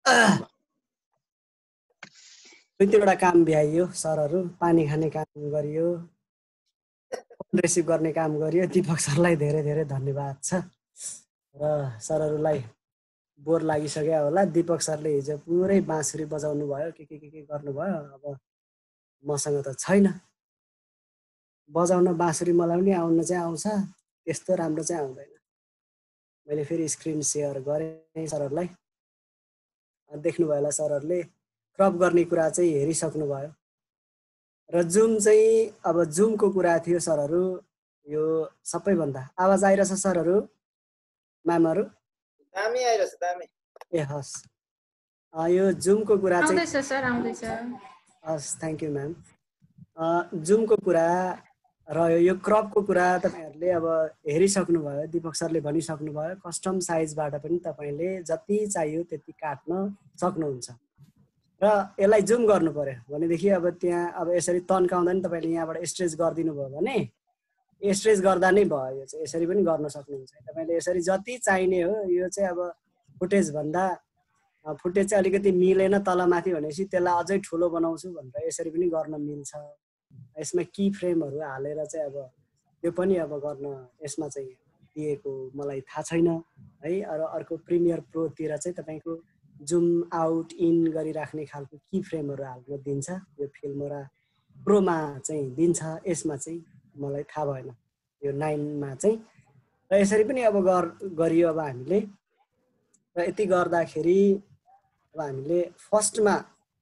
दुई तिनवटा काम भ्याइयो सरहरू पानी खाने काम गरियो फोन रिसिभ गर्ने काम गरियो दिपक सरलाई धेरै धेरै धन्यवाद छ र सरहरूलाई बोर लागिसक्यो होला दिपक सरले हिजो पुरै बाँसुरी बजाउनु भयो के के के के गर्नुभयो अब मसँग त छैन बजाउन बाँसुरी मलाई पनि आउन चाहिँ आउँछ त्यस्तो राम्रो चाहिँ आउँदैन मैले फेरि स्क्रिन सेयर गरेँ सरहरूलाई देख्नुभयो होला सरहरूले क्रप गर्ने कुरा चाहिँ हेरिसक्नु भयो र जुम चाहिँ अब जुमको कुरा थियो सरहरू यो सबैभन्दा आवाज आइरहेछ सरहरू म्यामहरू दामी आइरहेछ दामी ए हस् यो जुमको कुरा चाहिँ आउँदैछ सर आउँदैछ हस् थ्याङ्क यू म्याम जुमको कुरा रह्यो यो क्रपको कुरा तपाईँहरूले अब हेरिसक्नु भयो दिपक सरले भनिसक्नु भयो कस्टम साइजबाट पनि तपाईँले जति चाहियो त्यति काट्न सक्नुहुन्छ र यसलाई जुम गर्नु पर्यो भनेदेखि अब त्यहाँ अब यसरी तन्काउँदा नि तपाईँले यहाँबाट स्ट्रेच गरिदिनु भयो भने स्ट्रेच गर्दा नै भयो यो चाहिँ यसरी पनि गर्न सक्नुहुन्छ तपाईँले यसरी जति चाहिने हो यो चाहिँ अब फुटेज भन्दा फुटेज चाहिँ अलिकति मिलेन तलमाथि भनेपछि त्यसलाई अझै ठुलो बनाउँछु भनेर यसरी पनि गर्न मिल्छ यसमा की फ्रेमहरू हालेर चाहिँ अब त्यो पनि अब गर्न यसमा चाहिँ दिएको मलाई थाहा छैन है र अर्को प्रिमियर प्रोतिर चाहिँ तपाईँको जुम आउट इन गरिराख्ने खालको की फ्रेमहरू हाल्न दिन्छ यो फिल्मोरा प्रोमा चाहिँ दिन्छ यसमा चाहिँ मलाई थाहा भएन यो नाइनमा चाहिँ र यसरी पनि अब गर गरियो अब हामीले र यति गर्दाखेरि अब हामीले फर्स्टमा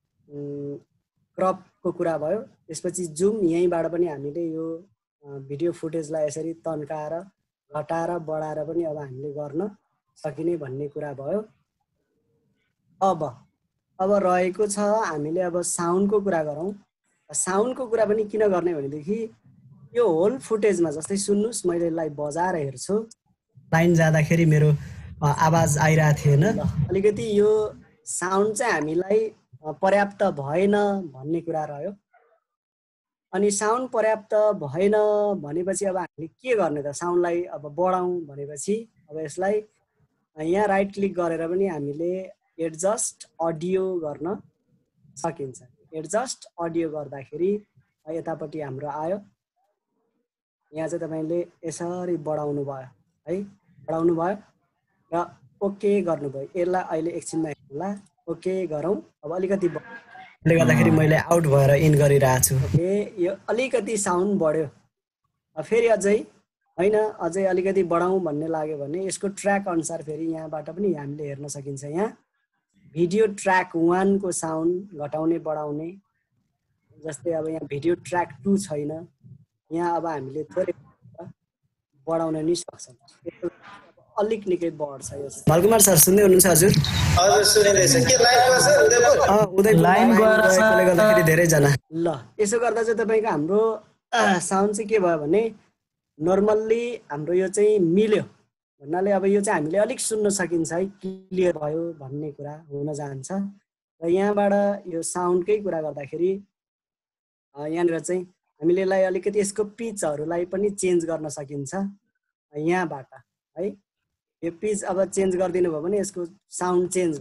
क्रपको कुरा भयो त्यसपछि जुम यहीँबाट पनि हामीले यो भिडियो फुटेजलाई यसरी तन्काएर घटाएर बढाएर पनि अब हामीले गर्न सकिने भन्ने कुरा भयो अब अब रहेको छ हामीले अब साउन्डको कुरा गरौँ साउन्डको कुरा पनि किन गर्ने भनेदेखि यो होल फुटेजमा जस्तै सुन्नुहोस् मैले यसलाई बजाएर हेर्छु लाइन जाँदाखेरि मेरो आवाज आइरहेको थिएन अलिकति यो साउन्ड चाहिँ हामीलाई पर्याप्त भएन भन्ने कुरा रह्यो अनि साउन्ड पर्याप्त भएन भनेपछि अब हामीले के गर्ने त साउन्डलाई अब बढाउँ भनेपछि अब यसलाई यहाँ राइट क्लिक गरेर पनि हामीले एडजस्ट अडियो गर्न सकिन्छ एडजस्ट अडियो गर्दाखेरि यतापट्टि हाम्रो आयो यहाँ चाहिँ तपाईँले यसरी बढाउनु भयो है बढाउनु भयो र ओके गर्नुभयो यसलाई अहिले एकछिनमा हेर्नुला ओके गरौँ अब अलिकति त्यसले गर्दाखेरि मैले आउट भएर इन गरिरहेको छु ओके यो अलिकति साउन्ड बढ्यो फेरि अझै होइन अझै अलिकति बढाउँ भन्ने लाग्यो भने यसको ट्र्याक अनुसार फेरि यहाँबाट पनि हामीले हेर्न सकिन्छ यहाँ भिडियो ट्र्याक वानको साउन्ड घटाउने बढाउने जस्तै अब यहाँ भिडियो ट्र्याक टू छैन यहाँ अब हामीले थोरै बढाउन नि सक्छौँ अलिक निकै बढ्छ यो भलकुमार सर सुन्दै हुनुहुन्छ हजुर हजुर सुनिँदैछ के लाइन गर्छ उदयपुर लाइन गएकोले गर्दाखेरि धेरैजना ल यसो गर्दा चाहिँ तपाईँको हाम्रो साउन्ड चाहिँ के भयो भने नर्मल्ली हाम्रो यो चाहिँ मिल्यो भन्नाले अब यो चाहिँ हामीले अलिक सुन्न सकिन्छ है क्लियर भयो भन्ने कुरा हुन जान्छ र यहाँबाट यो साउन्डकै कुरा गर्दाखेरि यहाँनिर चाहिँ हामीले यसलाई अलिकति यसको पिचहरूलाई पनि चेन्ज गर्न सकिन्छ यहाँबाट है यो पिच अब चेन्ज गरिदिनु भयो भने यसको साउन्ड चेन्ज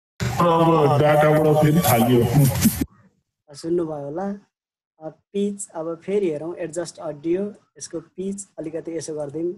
सुन्नुभयो होला पिच अब फेरि हेरौँ एडजस्ट अडियो यसको पिच अलिकति यसो गरिदिउँ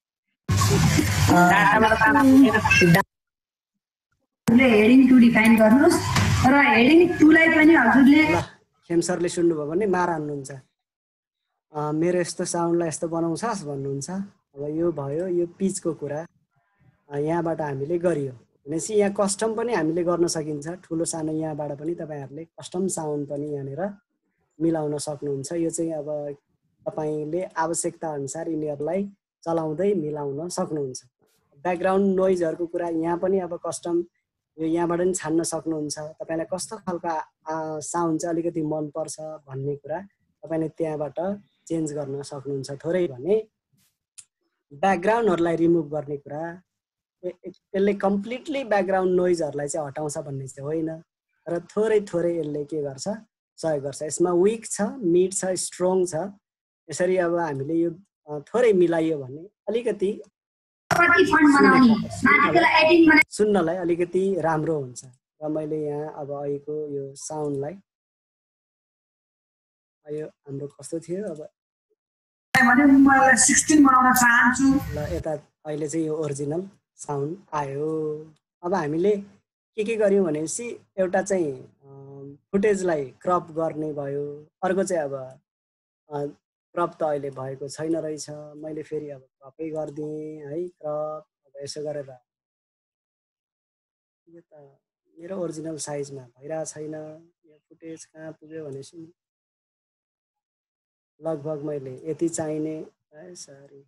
हेडिङ टु डिफाइन गर्नुस् र हेडिङ टु लाई पनि हजुरले खेम सरले सुन्नुभयो भने मार हान्नुहुन्छ मेरो यस्तो साउन्डलाई यस्तो बनाउँछस् भन्नुहुन्छ अब यो भयो यो पिचको कुरा यहाँबाट हामीले गरियो भनेपछि यहाँ कस्टम पनि हामीले गर्न सकिन्छ ठुलो सानो यहाँबाट पनि तपाईँहरूले कस्टम साउन्ड पनि यहाँनिर मिलाउन सक्नुहुन्छ यो चाहिँ अब तपाईँले आवश्यकता अनुसार यिनीहरूलाई चलाउँदै मिलाउन सक्नुहुन्छ ब्याकग्राउन्ड नोइजहरूको कुरा यहाँ पनि अब कस्टम यो यहाँबाट पनि छान्न सक्नुहुन्छ तपाईँलाई कस्तो खालको साउन्ड चाहिँ अलिकति मनपर्छ भन्ने कुरा तपाईँले त्यहाँबाट चेन्ज गर्न सक्नुहुन्छ थोरै भने ब्याकग्राउन्डहरूलाई रिमुभ गर्ने कुरा यसले कम्प्लिटली ब्याकग्राउन्ड नोइजहरूलाई चाहिँ हटाउँछ भन्ने चाहिँ होइन र थोरै थोरै यसले के गर्छ सहयोग गर्छ यसमा विक छ मिड छ स्ट्रङ छ यसरी अब हामीले यो थोरै मिलाइयो भने अलिकति कति फन्ड बनाउने माथिकोलाई एडिङ बनाउने सुन्नलाई अलिकति राम्रो हुन्छ र मैले यहाँ अब अहिलेको यो साउन्डलाई यो हाम्रो कस्तो थियो अब भने म यसलाई सोह्र बनाउन चाहन्छु ल यता अहिले चाहिँ यो ओरिजिनल साउन्ड आयो। अब हामीले के के गर्यौं भनेपछि एउटा चाहिँ फुटेजलाई क्रप गर्ने भयो, अर्को चाहिँ अब क्रप त अहिले भएको छैन रहेछ, मैले फेरि अब क्रपै गरिदिएँ है। क्रप अब यसो गरेर यो त मेरो ओरिजिनल साइजमा भइरहेको छैन, यो फुटेज कहाँ पुग्यो भनेपछि लगभग मैले यति चाहिने है सरी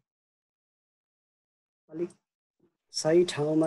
अलिक सही ठाउँमा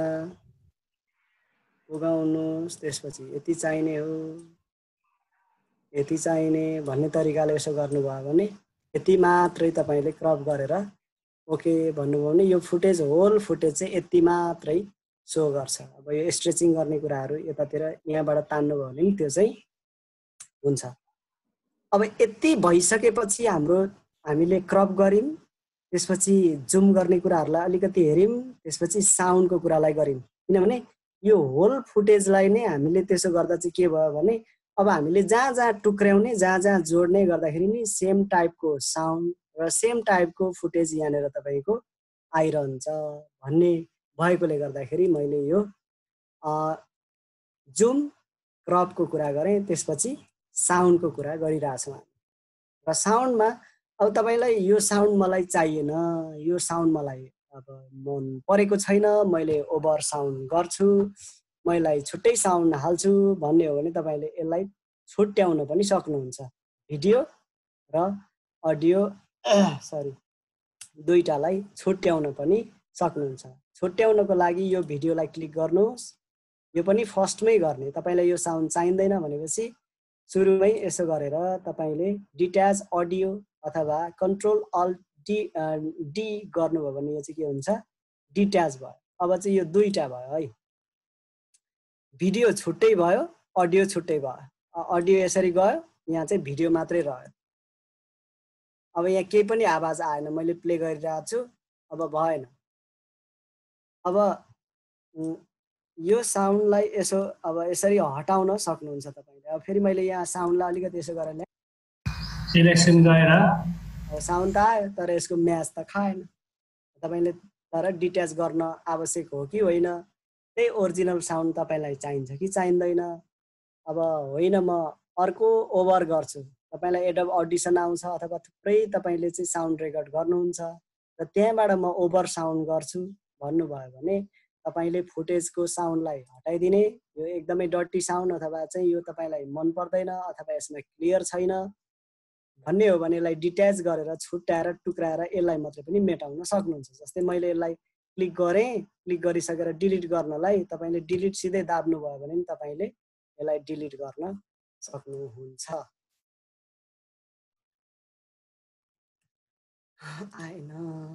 पुगाउनुहोस्, त्यसपछि यति चाहिने हो यति चाहिने भन्ने तरिकाले यसो गर्नुभयो भने यति मात्रै तपाईँले क्रप गरेर ओके भन्नुभयो भने यो फुटेज होल फुटेज चाहिँ यति मात्रै सो गर्छ। अब यो स्ट्रेचिङ गर्ने कुराहरू यतातिर यहाँबाट तान्नुभयो भने त्यो चाहिँ हुन्छ। अब यति भइसकेपछि हाम्रो हामीले क्रप गर्यौं, त्यसपछि जुम गर्ने कुराहरूलाई अलिकति हेर्यौं, त्यसपछि साउन्डको कुरालाई गर्यौं। किनभने यो होल फुटेजलाई नै हामीले त्यसो गर्दा चाहिँ के भयो भने अब हामीले जहाँ जहाँ टुक्र्याउने जहाँ जहाँ जोड्ने गर्दाखेरि नि सेम टाइपको साउन्ड र सेम टाइपको फुटेज यहाँनिर तपाईँको आइरहन्छ भन्ने भएकोले गर्दाखेरि मैले यो जुम क्रपको कुरा गरेँ, त्यसपछि साउन्डको कुरा गरिरहेछौँ र साउन्डमा अब तपाईँलाई यो साउन्ड मलाई चाहिएन, यो साउन्ड मलाई अब मन परेको छैन, मैले ओभर साउन्ड गर्छु, मैले छुट्टै साउन्ड हाल्छु भन्ने हो भने तपाईँले यसलाई छुट्याउन पनि सक्नुहुन्छ। भिडियो र अडियो सरी दुईटालाई छुट्याउन पनि सक्नुहुन्छ। छुट्याउनको लागि यो भिडियोलाई क्लिक गर्नुहोस्, यो पनि फर्स्टमै गर्ने। तपाईँलाई यो साउन्ड चाहिँदैन भनेपछि सुरुमै यसो गरेर तपाईँले डिट्याच अडियो अथवा कन्ट्रोल अल्ट डी डी गर्नुभयो भने यो चाहिँ के हुन्छ डिट्याच भयो। अब चाहिँ यो दुईटा भयो है, भिडियो छुट्टै भयो अडियो छुट्टै भयो। अडियो यसरी गयो, यहाँ चाहिँ भिडियो मात्रै रह्यो। अब यहाँ केही पनि आवाज आएन, मैले प्ले गरिरहेको छु, अब भएन। अब यो साउन्डलाई यसो अब यसरी हटाउन सक्नुहुन्छ तपाईँले। अब फेरि मैले यहाँ साउन्डलाई अलिकति यसो गरेर सिलेक्सन गरेर साउन्ड त आयो तर यसको म्याच त खाएन। तपाईँले तर डिट्याच गर्न आवश्यक हो कि होइन, त्यही ओरिजिनल साउन्ड तपाईँलाई चाहिन्छ कि चाहिँदैन। अब होइन म अर्को ओभर गर्छु, तपाईँलाई एडोब अडिसन आउँछ अथवा थुप्रै तपाईँले चाहिँ साउन्ड रेकर्ड गर्नुहुन्छ र त्यहाँबाट म ओभर साउन्ड गर्छु भन्नुभयो भने तपाईँले फुटेजको साउन्डलाई हटाइदिने, यो एकदमै डर्टी साउन्ड अथवा चाहिँ यो तपाईँलाई मन पर्दैन अथवा यसमा क्लियर छैन भन्ने हो भने यसलाई डिट्याच गरेर छुट्याएर टुक्राएर यसलाई मात्रै पनि मेटाउन सक्नुहुन्छ। जस्तै मैले यसलाई क्लिक गरेँ, क्लिक गरिसकेर डिलिट गर्नलाई तपाईँले डिलिट सिधै दाब्नु भयो भने पनि तपाईँले यसलाई डिलिट गर्न सक्नुहुन्छ। आएन,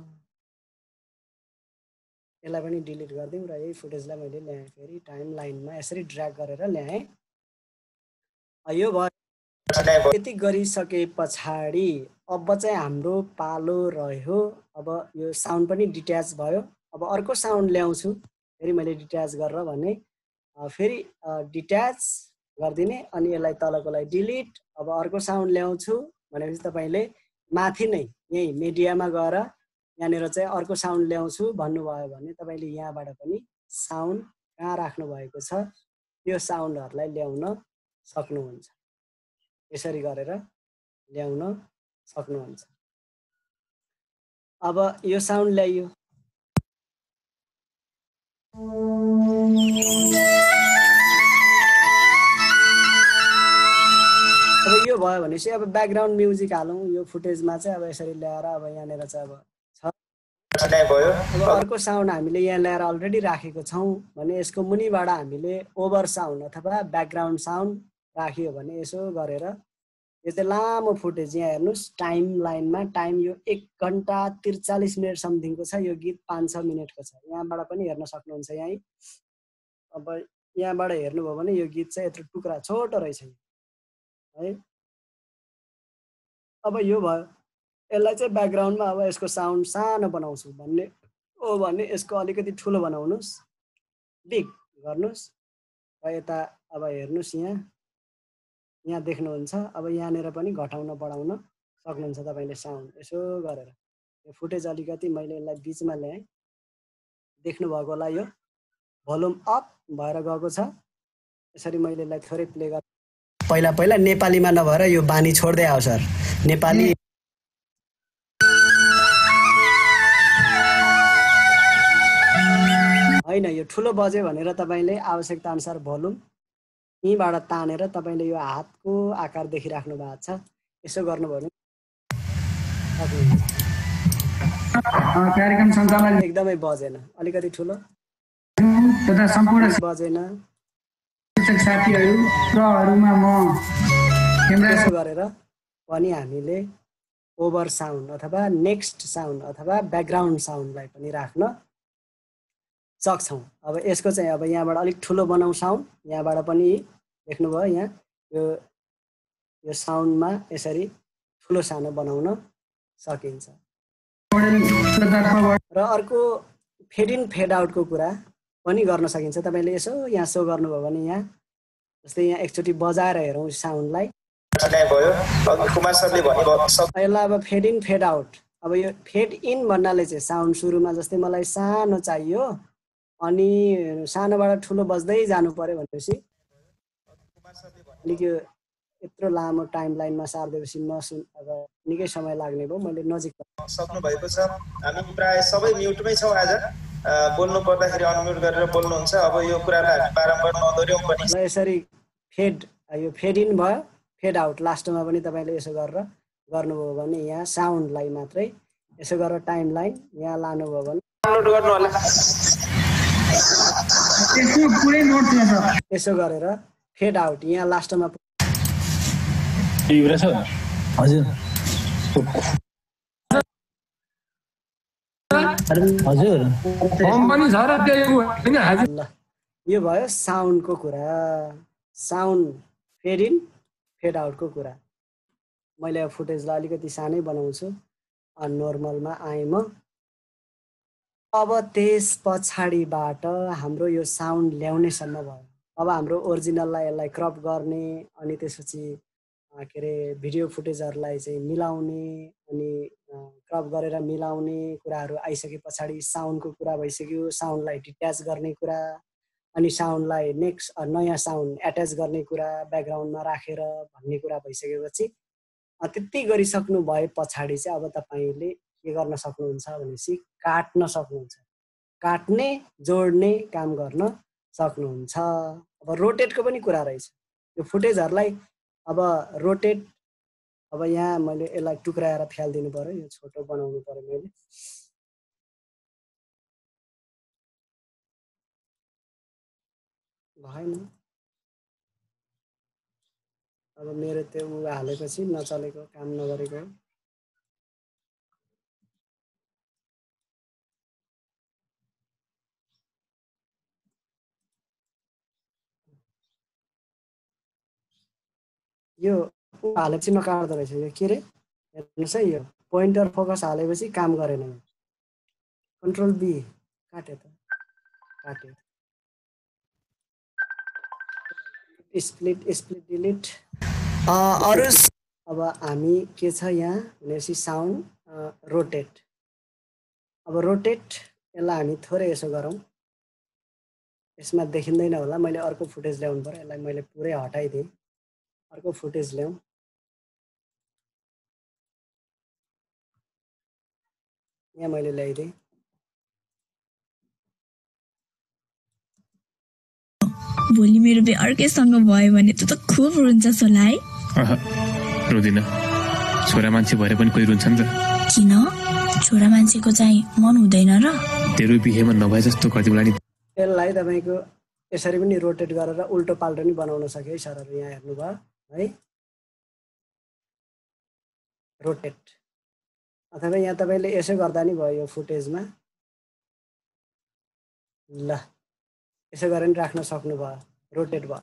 यसलाई पनि डिलिट गरिदिउँ र यही फुटेजलाई मैले ल्याएँ, फेरि टाइम लाइनमा यसरी ड्र्याग गरेर ल्याएँ। यो भयो। यति गरिसके पछाडि अब चाहिँ हाम्रो पालो रह्यो। अब यो साउन्ड पनि डिट्याच भयो। अब अर्को साउन्ड ल्याउँछु, फेरि मैले डिट्याच गरेर भने फेरि डिट्याच गरिदिने अनि यसलाई तलकोलाई डिलिट। अब अर्को साउन्ड ल्याउँछु भनेपछि तपाईँले माथि नै यही मिडियामा गएर यहाँनिर चाहिँ अर्को साउन्ड ल्याउँछु भन्नुभयो भने तपाईँले यहाँबाट पनि साउन्ड कहाँ राख्नु भएको छ त्यो साउन्डहरूलाई ल्याउन सक्नुहुन्छ। यसरी गरेर ल्याउन सक्नुहुन्छ। अब यो साउन्ड ल्याइयो, अब यो भयो भनेपछि अब ब्याकग्राउन्ड म्युजिक हालौँ यो फुटेजमा चाहिँ। अब यसरी ल्याएर अब यहाँनिर चाहिँ अब छ। अब अर्को साउन्ड हामीले यहाँ ल्याएर अलरेडी राखेको छौँ भने यसको मुनिबाट हामीले ओभर साउन्ड अथवा ब्याकग्राउन्ड साउन्ड राखियो भने यसो गरेर यो चाहिँ लामो फुटेज यहाँ हेर्नुहोस् टाइम लाइनमा टाइम यो एक घन्टा त्रिचालिस मिनट समथिङको छ। यो गीत पाँच छ मिनटको छ, यहाँबाट पनि हेर्न सक्नुहुन्छ। यहीँ अब यहाँबाट हेर्नुभयो भने यो गीत चाहिँ यत्रो टुक्रा छोटो रहेछ है। अब यो भयो, यसलाई चाहिँ ब्याकग्राउन्डमा अब यसको साउन्ड सानो बनाउँछु भन्ने ओ भने यसको अलिकति ठुलो बनाउनुस्, बिग गर्नुस् र यता अब हेर्नुस् यहाँ यहाँ देख्नुहुन्छ। अब यहाँनिर पनि घटाउन बढाउन सक्नुहुन्छ तपाईले साउन्ड यसो गरेर। यो फुटेज अलिकति मैले यसलाई बीचमा ल्याएँ, देख्नु भएको होला यो भोल्युम अप भएर गएको छ। यसरी मैले यसलाई थोरै प्ले गर पहिला पहिला नेपालीमा नभएर यो बानी छोड्दै आऊ सर नेपाली हैन। यो ठुलो बज्यो भनेर तपाईले आवश्यकता अनुसार भोल्युम यहीँबाट तानेर तपाईले यो हातको आकार देखिराख्नु भएको छ, यसो गर्नुभयो भने कार्यक्रम सञ्चालन एकदमै बजेन, अलिकति ठुलो तथा सम्पूर्ण बजेन शिक्षक साथीहरू रहरूमा म यसो गरेर पनि हामीले ओभर साउन्ड अथवा नेक्स्ट साउन्ड अथवा ब्याकग्राउन्ड साउन्डलाई पनि राख्न सक्छौँ। अब यसको चाहिँ अब यहाँबाट अलिक ठुलो बनाउँ साउन्ड, यहाँबाट पनि देख्नुभयो यहाँ यो यो साउन्डमा यसरी ठुलो सानो बनाउन सकिन्छ। र अर्को फेड इन फेड आउटको कुरा पनि गर्न सकिन्छ। तपाईले यसो यहाँ सो गर्नुभयो भने यहाँ जस्तै यहाँ एकचोटि बजाएर हेरौँ साउन्डलाई भयो कुमार सरले भन्नुभयो यसलाई अब फेड इन फेड आउट। अब यो फेड इन भन्नाले चाहिँ साउन्ड सुरुमा जस्तै मलाई सानो चाहियो अनि सानोबाट ठुलो बज्दै जानु पर्यो भनेपछि अलिक यो यत्रो लामो टाइम लाइनमा सार्दिएपछि नसुन अब निकै समय लाग्ने भयो। मैले नजिक सक्नु भएको छ। हामी प्राय सबै म्युटमै छौँ आज, बोल्नु पर्दाखेरि अनम्युट गरेर बोल्नुहुन्छ। अब यो कुरालाई हामी बारम्बार नदोहोर्याउँ पनि। यसरी फेड यो फेड इन भयो, फेड आउट लास्टमा पनि तपाईले यसो गरेर गर्नुभयो भने यहाँ साउन्डलाई मात्रै यसो गरेर टाइम लाइन यहाँ लानुभयो भने डाउनलोड गर्नु होला। त्यसको पुरै नोट छ सर। यसो गरेर फेड आउट यहाँ लास्टमा हजुर हजुर ल यो भयो साउन्डको कुरा, साउन्ड फेड इन फेड आउटको कुरा। मैले फुटेजलाई अलिकति सानै बनाउँछु, नर्मलमा आएँ म। अब त्यस पछाडिबाट हाम्रो यो साउन्ड ल्याउनेसम्म भयो। अब हाम्रो ओरिजिनललाई यसलाई क्रप गर्ने अनि त्यसपछि के अरे भिडियो फुटेजहरूलाई चाहिँ मिलाउने अनि क्रप गरेर मिलाउने कुराहरू आइसके पछाडि साउन्डको कुरा भइसक्यो, साउन्डलाई डिट्याच गर्ने कुरा अनि साउन्डलाई नेक्स्ट नयाँ साउन्ड एट्याच गर्ने कुरा ब्याकग्राउन्डमा राखेर भन्ने कुरा भइसकेपछि त्यति गरिसक्नु भए पछाडि चाहिँ अब तपाईँले के गर्न सक्नुहुन्छ भनेपछि काट्न सक्नुहुन्छ, काट्ने जोड्ने काम गर्न सक्नुहुन्छ। अब रोटेटको पनि कुरा रहेछ। यो फुटेजहरूलाई अब रोटेट अब यहाँ मैले यसलाई टुक्राएर फ्यालिदिनु पर्यो, यो छोटो बनाउनु पर्यो मैले। भएन अब मेरो त्यो उ हालेपछि नचलेको काम नगरेको। यो हालेपछि नकाट्दो रहेछ यो के अरे हेर्नुहोस् है, यो पोइन्टर फोकस हालेपछि काम गरेन। कन्ट्रोल बी काट्यो त काट्यो स्प्लिट स्प्लिट डिलिट। अरू अब हामी के छ यहाँ भनेपछि साउन्ड रोटेट। अब रोटेट यसलाई हामी थोरै यसो गरौँ, यसमा देखिँदैन होला। मैले अर्को फुटेज ल्याउनु पर्यो, यसलाई मैले पुरै हटाइदिएँ, अर्को फुटेज ल्याउँ। यहाँ मैले ल्याइदिएँ। भोलि मेरो बे अर्कैसँग भयो भने त खुब रुन्छ सोला है। रुदिन, छोरा मान्छे भएर पनि कोही रुन्छ नि त। किन? छोरा मान्छेको चाहिँ मन हुँदैन र? तेरो बिहेमा नभए जस्तो गरिदिउँला नि। यसलाई तपाईँको यसरी पनि रोटेट गरेर उल्टो पाल्टो नि बनाउन सक्यो है सरहरू। यहाँ हेर्नुभयो है, रोटेट। अथवा यहाँ तपाईँले यसो गर्दा नि भयो यो फुटेजमा। ल यसो गरेर नि राख्न सक्नुभयो, रोटेट भयो।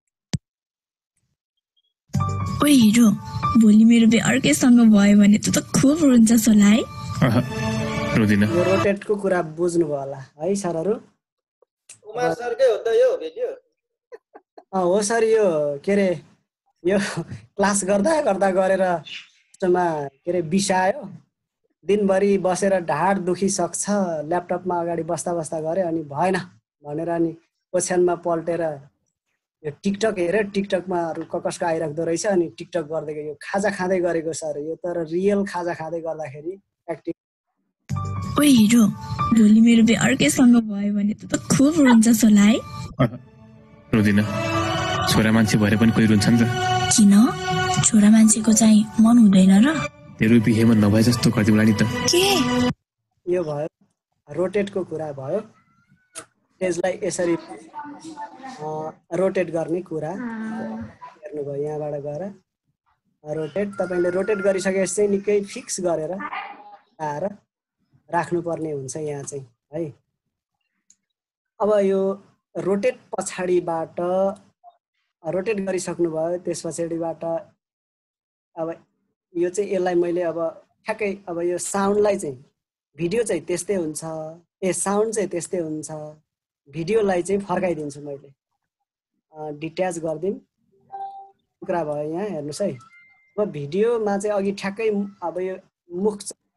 ओइ हिरो, भोलि मेरो बे अर्कैसँग भयो भने त त खुब रुन्छ सोला है। रुदिन यो रोटेटको कुरा बुझ्नुभयो होला है सरहरू? उमार सरकै हो त यो भिडियो? अँ हो सर, यो के अरे यो क्लास गर्दा गर्दा गरेर मा के अरे बिसायो, दिनभरि बसेर ढाड दुखिसक्छ, ल्यापटपमा अगाडि बस्दा बस्दा गऱ्यो अनि भएन भनेर अनि ओछ्यानमा पल्टेर यो टिकटक हेऱ्यो, टिकटकमा अरू कसको आइराख्दो रहेछ अनि टिकटक गर्दै यो खाजा खाँदै गरेको सर। यो तर रियल खाजा खाँदै गर्दाखेरि एक्टिङ। ओइ हिरो, भोलि मेरो बिहे अर्कैसँग भयो भने त खुब रुन्छस् होला है? रुदिन, छोरा मान्छे भएर पनि कोही रुन्छ नि त। किन? छोरा मान्छेको चाहिँ मन हुँदैन र? तेरो बिहेमा नभए जस्तो गरिदिउँला नि त। के? यो भयो रोटेटको कुरा भयो, त्यसलाई यसरी रोटेट गर्ने कुरा हेर्नुभयो। यहाँबाट गएर रोटेट, तपाईँले रोटेट गरिसकेपछि चाहिँ निकै फिक्स गरेर आएर राख्नुपर्ने हुन्छ यहाँ चाहिँ है। अब यो रोटेट पछाडिबाट रोटेट गरिसक्नुभयो, त्यस पछाडिबाट अब यो चाहिँ यसलाई मैले अब ठ्याक्कै अब यो साउन्डलाई चाहिँ भिडियो चाहिँ त्यस्तै हुन्छ, ए साउन्ड चाहिँ त्यस्तै हुन्छ, भिडियोलाई चाहिँ फर्काइदिन्छु मैले, डिट्याच गरिदिउँ कुरा भयो। यहाँ हेर्नुहोस् है, अब भिडियोमा चाहिँ अघि ठ्याक्कै अब यो मुख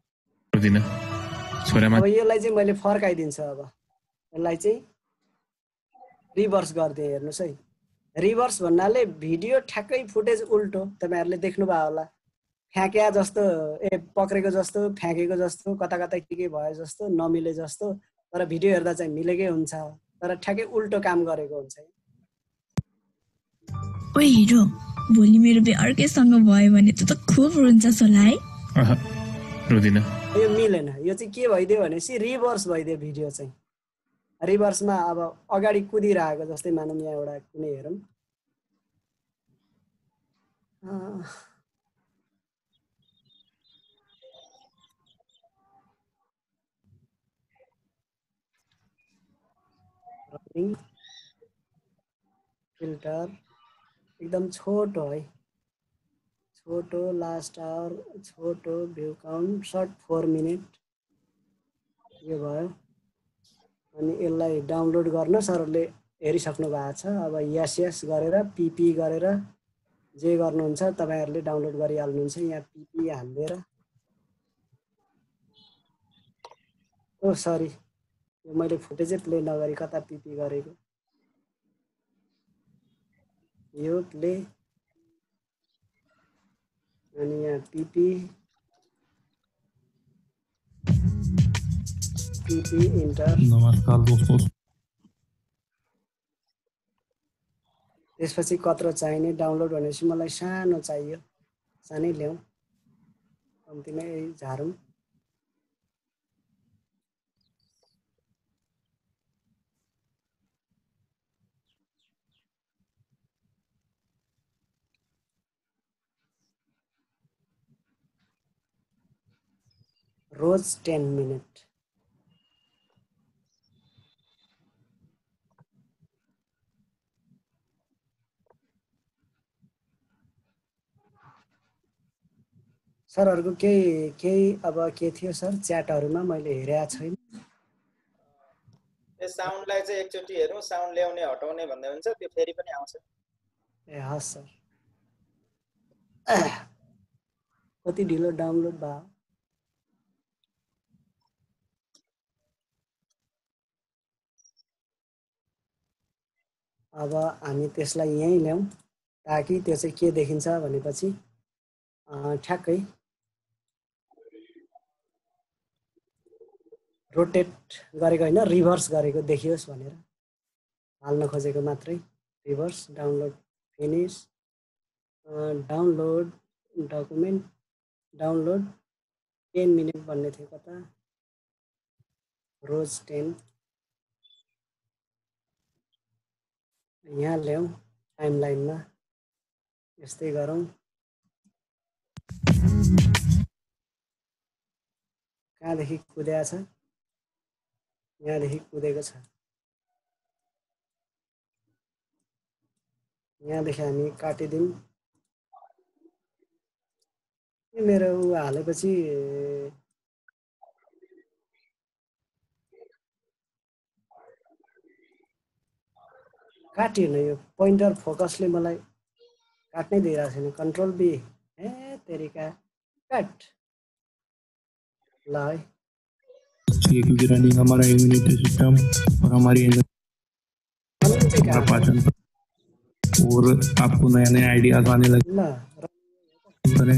अब यसलाई चाहिँ मैले फर्काइदिन्छु। अब यसलाई चाहिँ रिभर्स गरिदिएँ, हेर्नुहोस् है। रिभर्स भन्नाले भिडियो ठ्याक्कै फुटेज उल्टो तपाईँहरूले देख्नुभयो होला, फ्याँक्या जस्तो, ए पक्रेको जस्तो, फ्याँकेको जस्तो, कता कता के के भयो जस्तो, नमिले जस्तो, तर भिडियो हेर्दा चाहिँ मिलेकै हुन्छ, तर ठ्याक्कै उल्टो काम गरेको हुन्छ। ओइ हिरो, भोलि मेरो बिहे अर्कैसँग भयो भने त खुब रुन्छस् होला है? रुदिन। यो मिलेन, यो चाहिँ के भइदियो भनेपछि रिभर्स भइदियो भिडियो चाहिँ। रिभर्समा अब अगाडि कुदिरहेको जस्तै मानौँ, यहाँ एउटा कुनै हेरौँ, फिल्टर एकदम छोटो है, छोटो, लास्ट आवर छोटो, view count short four minute यो भयो। अनि यसलाई डाउनलोड गर्न सरहरूले हेरिसक्नु भएको छ। अब यस यस गरेर पिपी गरेर जे गर्नुहुन्छ तपाईँहरूले डाउनलोड गरिहाल्नुहुन्छ। यहाँ पिपी हालिदिएर, ओ सरी यो मैले फुटेजै प्ले नगरी कता पिपी गरेको, यो प्ले अनि यहाँ पिपी पिपी इन्टर। नमस्कार दोस्तों। त्यसपछि कत्रो चाहिने डाउनलोड भनेपछि मलाई सानो चाहियो, सानै ल्याउँ, कम्ती नै झारौँ। रोज टेन मिनट। सरहरूको केही केही अब के थियो सर च्याटहरूमा मैले हेरेको छैन। यो साउन्डलाई चाहिँ एकचोटि हेरौँ, साउन्ड ल्याउने हटाउने भन्दै हुन्छ, त्यो फेरि पनि आउँछ। ए हस् सर, कति ढिलो डाउनलोड भयो। अब हामी त्यसलाई यहीँ ल्याउँ ताकि त्यो चाहिँ के देखिन्छ भनेपछि ठ्याक्कै रोटेट गरेको होइन, रिभर्स गरेको देखियोस् भनेर हाल्न खोजेको मात्रै। Reverse download finish, download document, download ten minute भन्ने थियो, कता रोज टेन, यहाँ ल्याउँ टाइमलाइनमा, यस्तै गरौँ। कहाँदेखि कुदेको छ, यहाँदेखि कुदेको छ, यहाँदेखि हामी काटिदिउँ। मेरो ऊ हालेपछि काटिएन यो पोइन्टर फोकसले मलाई काट्नै दिइरहेको छैन कन्ट्रोल बी ए तेरिका काट ल है चाहिए क्योंकि रनिंग हमारा इम्यूनिटी सिस्टम और हमारी रनिङ चाहिँ हमारा कहाँ पाचन और आपको नए नए आइडियाज आने ल लगे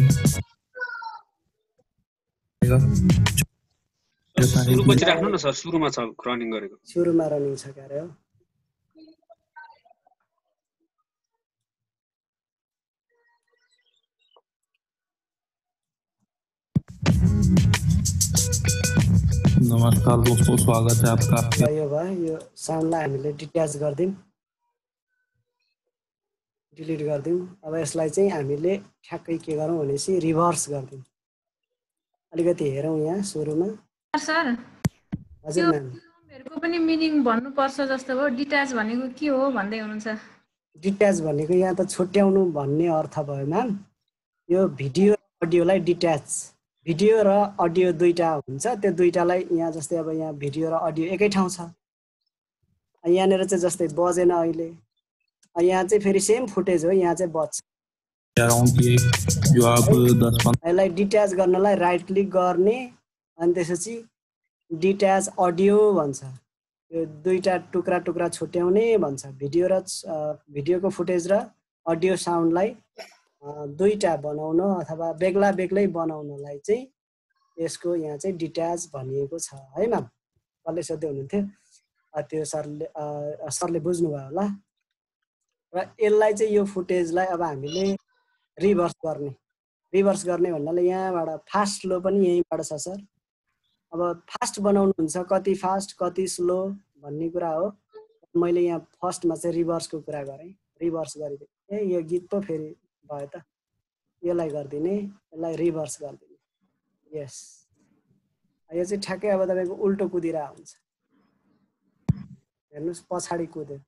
सुरुको चाहिँ राख्नु न सर सुरुमा छ रनिङ गरेको सुरुमा रनिङ छ क्यारे हो नमस्कार दोस्तों स्वागत है आपका ल यो भयो यो साउन्डलाई हामीले डिट्याच गरिदिउँ डिलिट गरिदिउँ अब यसलाई चाहिँ हामीले ठ्याक्कै के गरौँ भनेपछि रिभर्स गरिदिउँ अलिकति हेरौँ यहाँ सुरुमा सर हजुर म्याम मेरो पनि मिनिङ भन्नुपर्छ जस्तो भयो डिट्याच भनेको के हो भन्दै हुनुहुन्छ डिट्याच भनेको यहाँ त छुट्याउनु भन्ने अर्थ भयो म्याम यो भिडियो र अडियोलाई डिट्याच भिडियो र अडियो दुईटा हुन्छ त्यो दुईटालाई यहाँ जस्तै अब यहाँ भिडियो र अडियो एकै ठाउँ छ यहाँनिर चाहिँ जस्तै बजेन अहिले यहाँ चाहिँ फेरि सेम फुटेज हो यहाँ चाहिँ बज्छ जो आप दस यसलाई डिट्याच गर्नलाई राइट क्लिक गर्ने अनि त्यसपछि डिट्याच अडियो भन्छ यो दुईटा टुक्रा टुक्रा छुट्याउने भन्छ भिडियो र भिडियोको फुटेज र अडियो साउन्डलाई दुईटा बनाउन अथवा बेग्ला बेग्लै बनाउनलाई चाहिँ यसको यहाँ चाहिँ डिट्याच भनिएको छ है म्याम कसले सोध्दै हुनुहुन्थ्यो त्यो सरले सरले बुझ्नुभयो होला र यसलाई चाहिँ यो फुटेजलाई अब हामीले रिभर्स गर्ने रिभर्स गर्ने भन्नाले यहाँबाट फास्ट स्लो पनि यहीँबाट छ सर अब फास्ट बनाउनुहुन्छ कति फास्ट कति स्लो भन्ने कुरा हो मैले यहाँ फर्स्टमा चाहिँ रिभर्सको कुरा गरेँ रिभर्स गरिदिएँ ए यो गीत पो फेरि भयो त यसलाई गरिदिने यसलाई रिभर्स गरिदिने यस यो चाहिँ ठ्याक्कै अब तपाईँको उल्टो कुदिरहेको हुन्छ हेर्नुहोस् पछाडि कुद्यो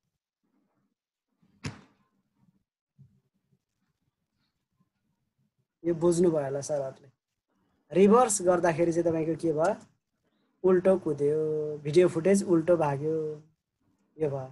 यो बुझ्नुभयो होला सरहरूले रिभर्स गर्दाखेरि चाहिँ तपाईँको के भयो उल्टो कुद्यो भिडियो फुटेज उल्टो भाग्यो यो भयो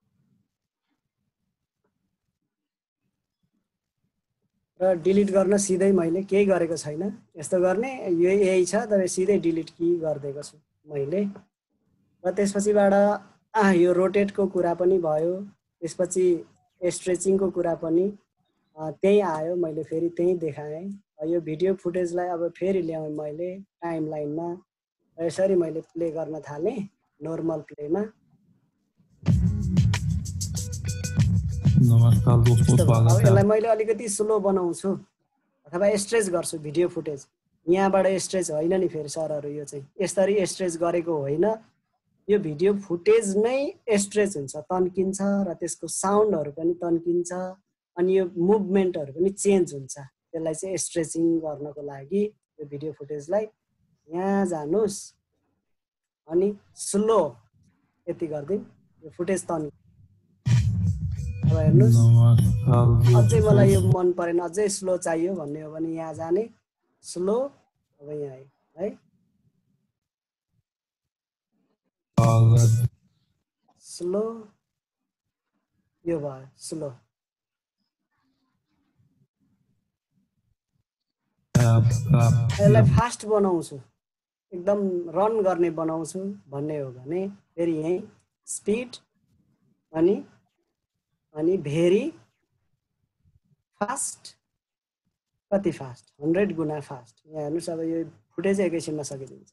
र डिलिट गर्न सिधै मैले केही गरेको छैन यस्तो गर्ने यो यही छ तर सिधै डिलिट कि गरिदिएको छु मैले र त्यसपछिबाट यो रोटेटको कुरा पनि भयो त्यसपछि स्ट्रेचिङको कुरा पनि त्यही आयो मैले फेरि त्यही देखाएँ यो भिडियो फुटेजलाई अब फेरि ल्याएँ मैले टाइम लाइनमा र यसरी मैले प्ले गर्न थालेँ नर्मल प्लेमा नमस्कार दोस्तों स्वागत है यसलाई मैले अलिकति स्लो बनाउँछु अथवा स्ट्रेच गर्छु भिडियो फुटेज यहाँबाट स्ट्रेच होइन नि फेरि सरहरू यो चाहिँ यसरी स्ट्रेच गरेको होइन यो भिडियो फुटेज नै स्ट्रेच हुन्छ तन्किन्छ र त्यसको साउन्डहरू पनि तन्किन्छ अनि यो मुभमेन्टहरू पनि चेन्ज हुन्छ त्यसलाई चाहिँ स्ट्रेचिङ गर्नको लागि यो भिडियो फुटेजलाई यहाँ जानुस् अनि स्लो यति गरिदिउँ यो फुटेज तन्क अब हेर्नुहोस् अझै मलाई यो मन परेन अझै स्लो चाहियो भन्ने हो भने यहाँ जाने स्लो अब यहाँ है स्लो यो भयो स्लो यसलाई फास्ट बनाउँछु एकदम रन गर्ने बनाउँछु भन्ने हो भने फेरि यहीँ स्पिड अनि अनि भेरी फास्ट कति फास्ट हन्ड्रेड गुणा फास्ट यहाँ हेर्नुहोस् अब यो फुटेज एकैछिनमा सकिदिन्छ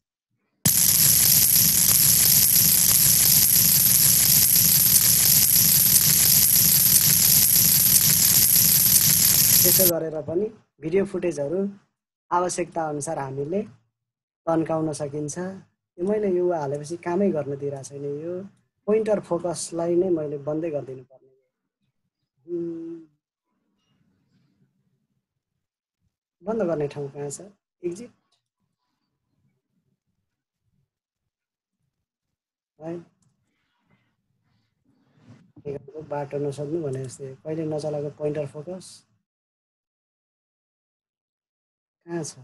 त्यसो गरेर पनि भिडियो फुटेजहरू आवश्यकता अनुसार हामीले तन्काउन सकिन्छ यो मैले यो हालेपछि कामै गर्न दिइरहेको छैन यो पोइन्टर फोकसलाई नै मैले बन्दै गरिदिनु पर्ने बन्द गर्ने ठाउँ कहाँ छ एक्जिट है बाटो नसक्नु भने जस्तै कहिले नचलाएको पोइन्टर फोकस कहाँ छ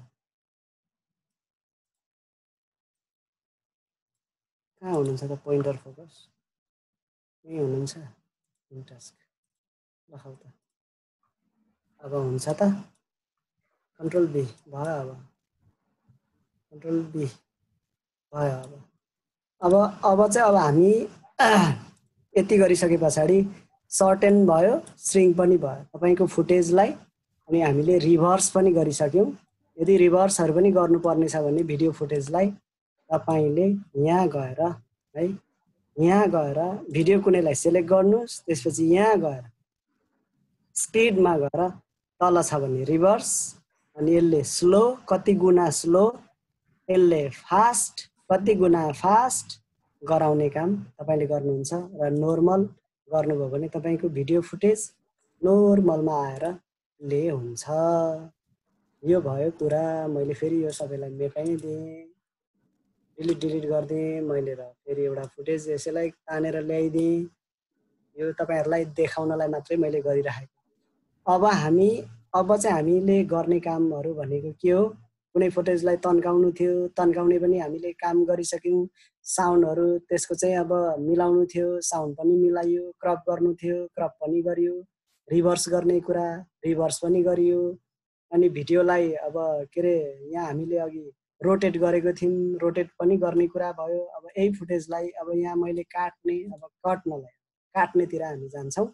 कहाँ हुनुहुन्छ त पोइन्टर फोकस यही हुनुहुन्छ न्यू टास्क ल हौ त अब हुन्छ त कन्ट्रोल बी भयो अब कन्ट्रोल बी भयो अब अब अब चाहिँ अब हामी यति गरिसके पछाडि सर्टेन भयो श्रिङ्क पनि भयो तपाईको फुटेजलाई अनि हामीले रिभर्स पनि गरिसक्यौं यदि रिभर्सहरु पनि गर्नुपर्ने छ भने भिडियो फुटेजलाई तपाईले यहाँ गएर है यहाँ गएर भिडियो कुनैलाई सिलेक्ट गर्नुस् त्यसपछि यहाँ गएर स्पिडमा गएर तल छ भने रिभर्स अनि यसले स्लो कति गुना स्लो यसले फास्ट कति गुना फास्ट गराउने काम तपाईले गर्नुहुन्छ र नर्मल गर्नुभयो भने तपाईको भिडियो फुटेज नर्मलमा आएर ले हुन्छ यो भयो कुरा मैले फेरि यो सबैलाई मेटाइ दिए डिलिट डिलिट गर्दै मैले र फेरि एउटा फुटेज यसैलाई तानेर ल्याइदिए यो तपाईहरुलाई देखाउनलाई मात्रै मैले गरिराखेको अब हामी अब चाहिँ हामीले गर्ने कामहरु भनेको के हो कुनै फुटेजलाई तन्काउनु थियो तन्काउने पनि हामीले काम गरिसक्यौं साउन्डहरु त्यसको चाहिँ अब मिलाउनु थियो साउन्ड पनि मिलाइयो क्रप गर्नु थियो क्रप पनि गरियो रिभर्स गर्ने कुरा रिभर्स पनि गरियो अनि भिडियोलाई अब के रे यहाँ हामीले अघि रोटेट गरेको थियौं रोटेट पनि गर्ने कुरा भयो अब यही फुटेजलाई अब यहाँ मैले काट्ने अब कट्नलाई काट्नेतिर हामी जान्छौं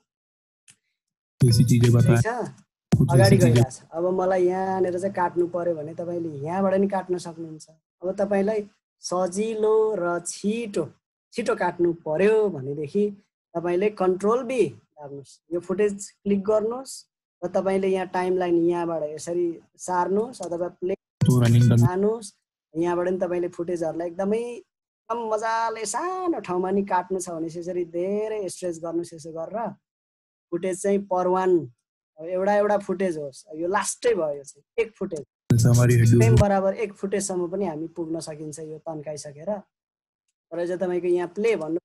अगाडि गइराछ अब मलाई यहाँनेर चाहिँ काट्नु पर्यो भने तपाईले यहाँबाट नि काट्न सक्नुहुन्छ अब तपाईलाई सजिलो र छिटो छिटो काट्नु पर्यो भनेदेखि तपाईले कन्ट्रोल बी दाब्नुस् यो फुटेज क्लिक गर्नुस् र तपाईले यहाँ टाइमलाइन यहाँबाट यसरी सार्नुस् अथवा प्ले जानुस् यहाँबाट नि तपाईले फुटेजहरुलाई एकदमै एकदम मजाले सानो ठाउँमा नि काट्नु छ भने यसरी धेरै स्ट्रेच गर्नुस् यसो गरेर फुटेज चाहिँ पर वान एउटा एउटा फुटेज होस् यो लास्टै भयो चाहिँ एक फुटेज सेम बराबर एक फुटेजसम्म पनि हामी पुग्न सकिन्छ यो तन्काइसकेर तर चाहिँ तपाईको यहाँ प्ले भन्नु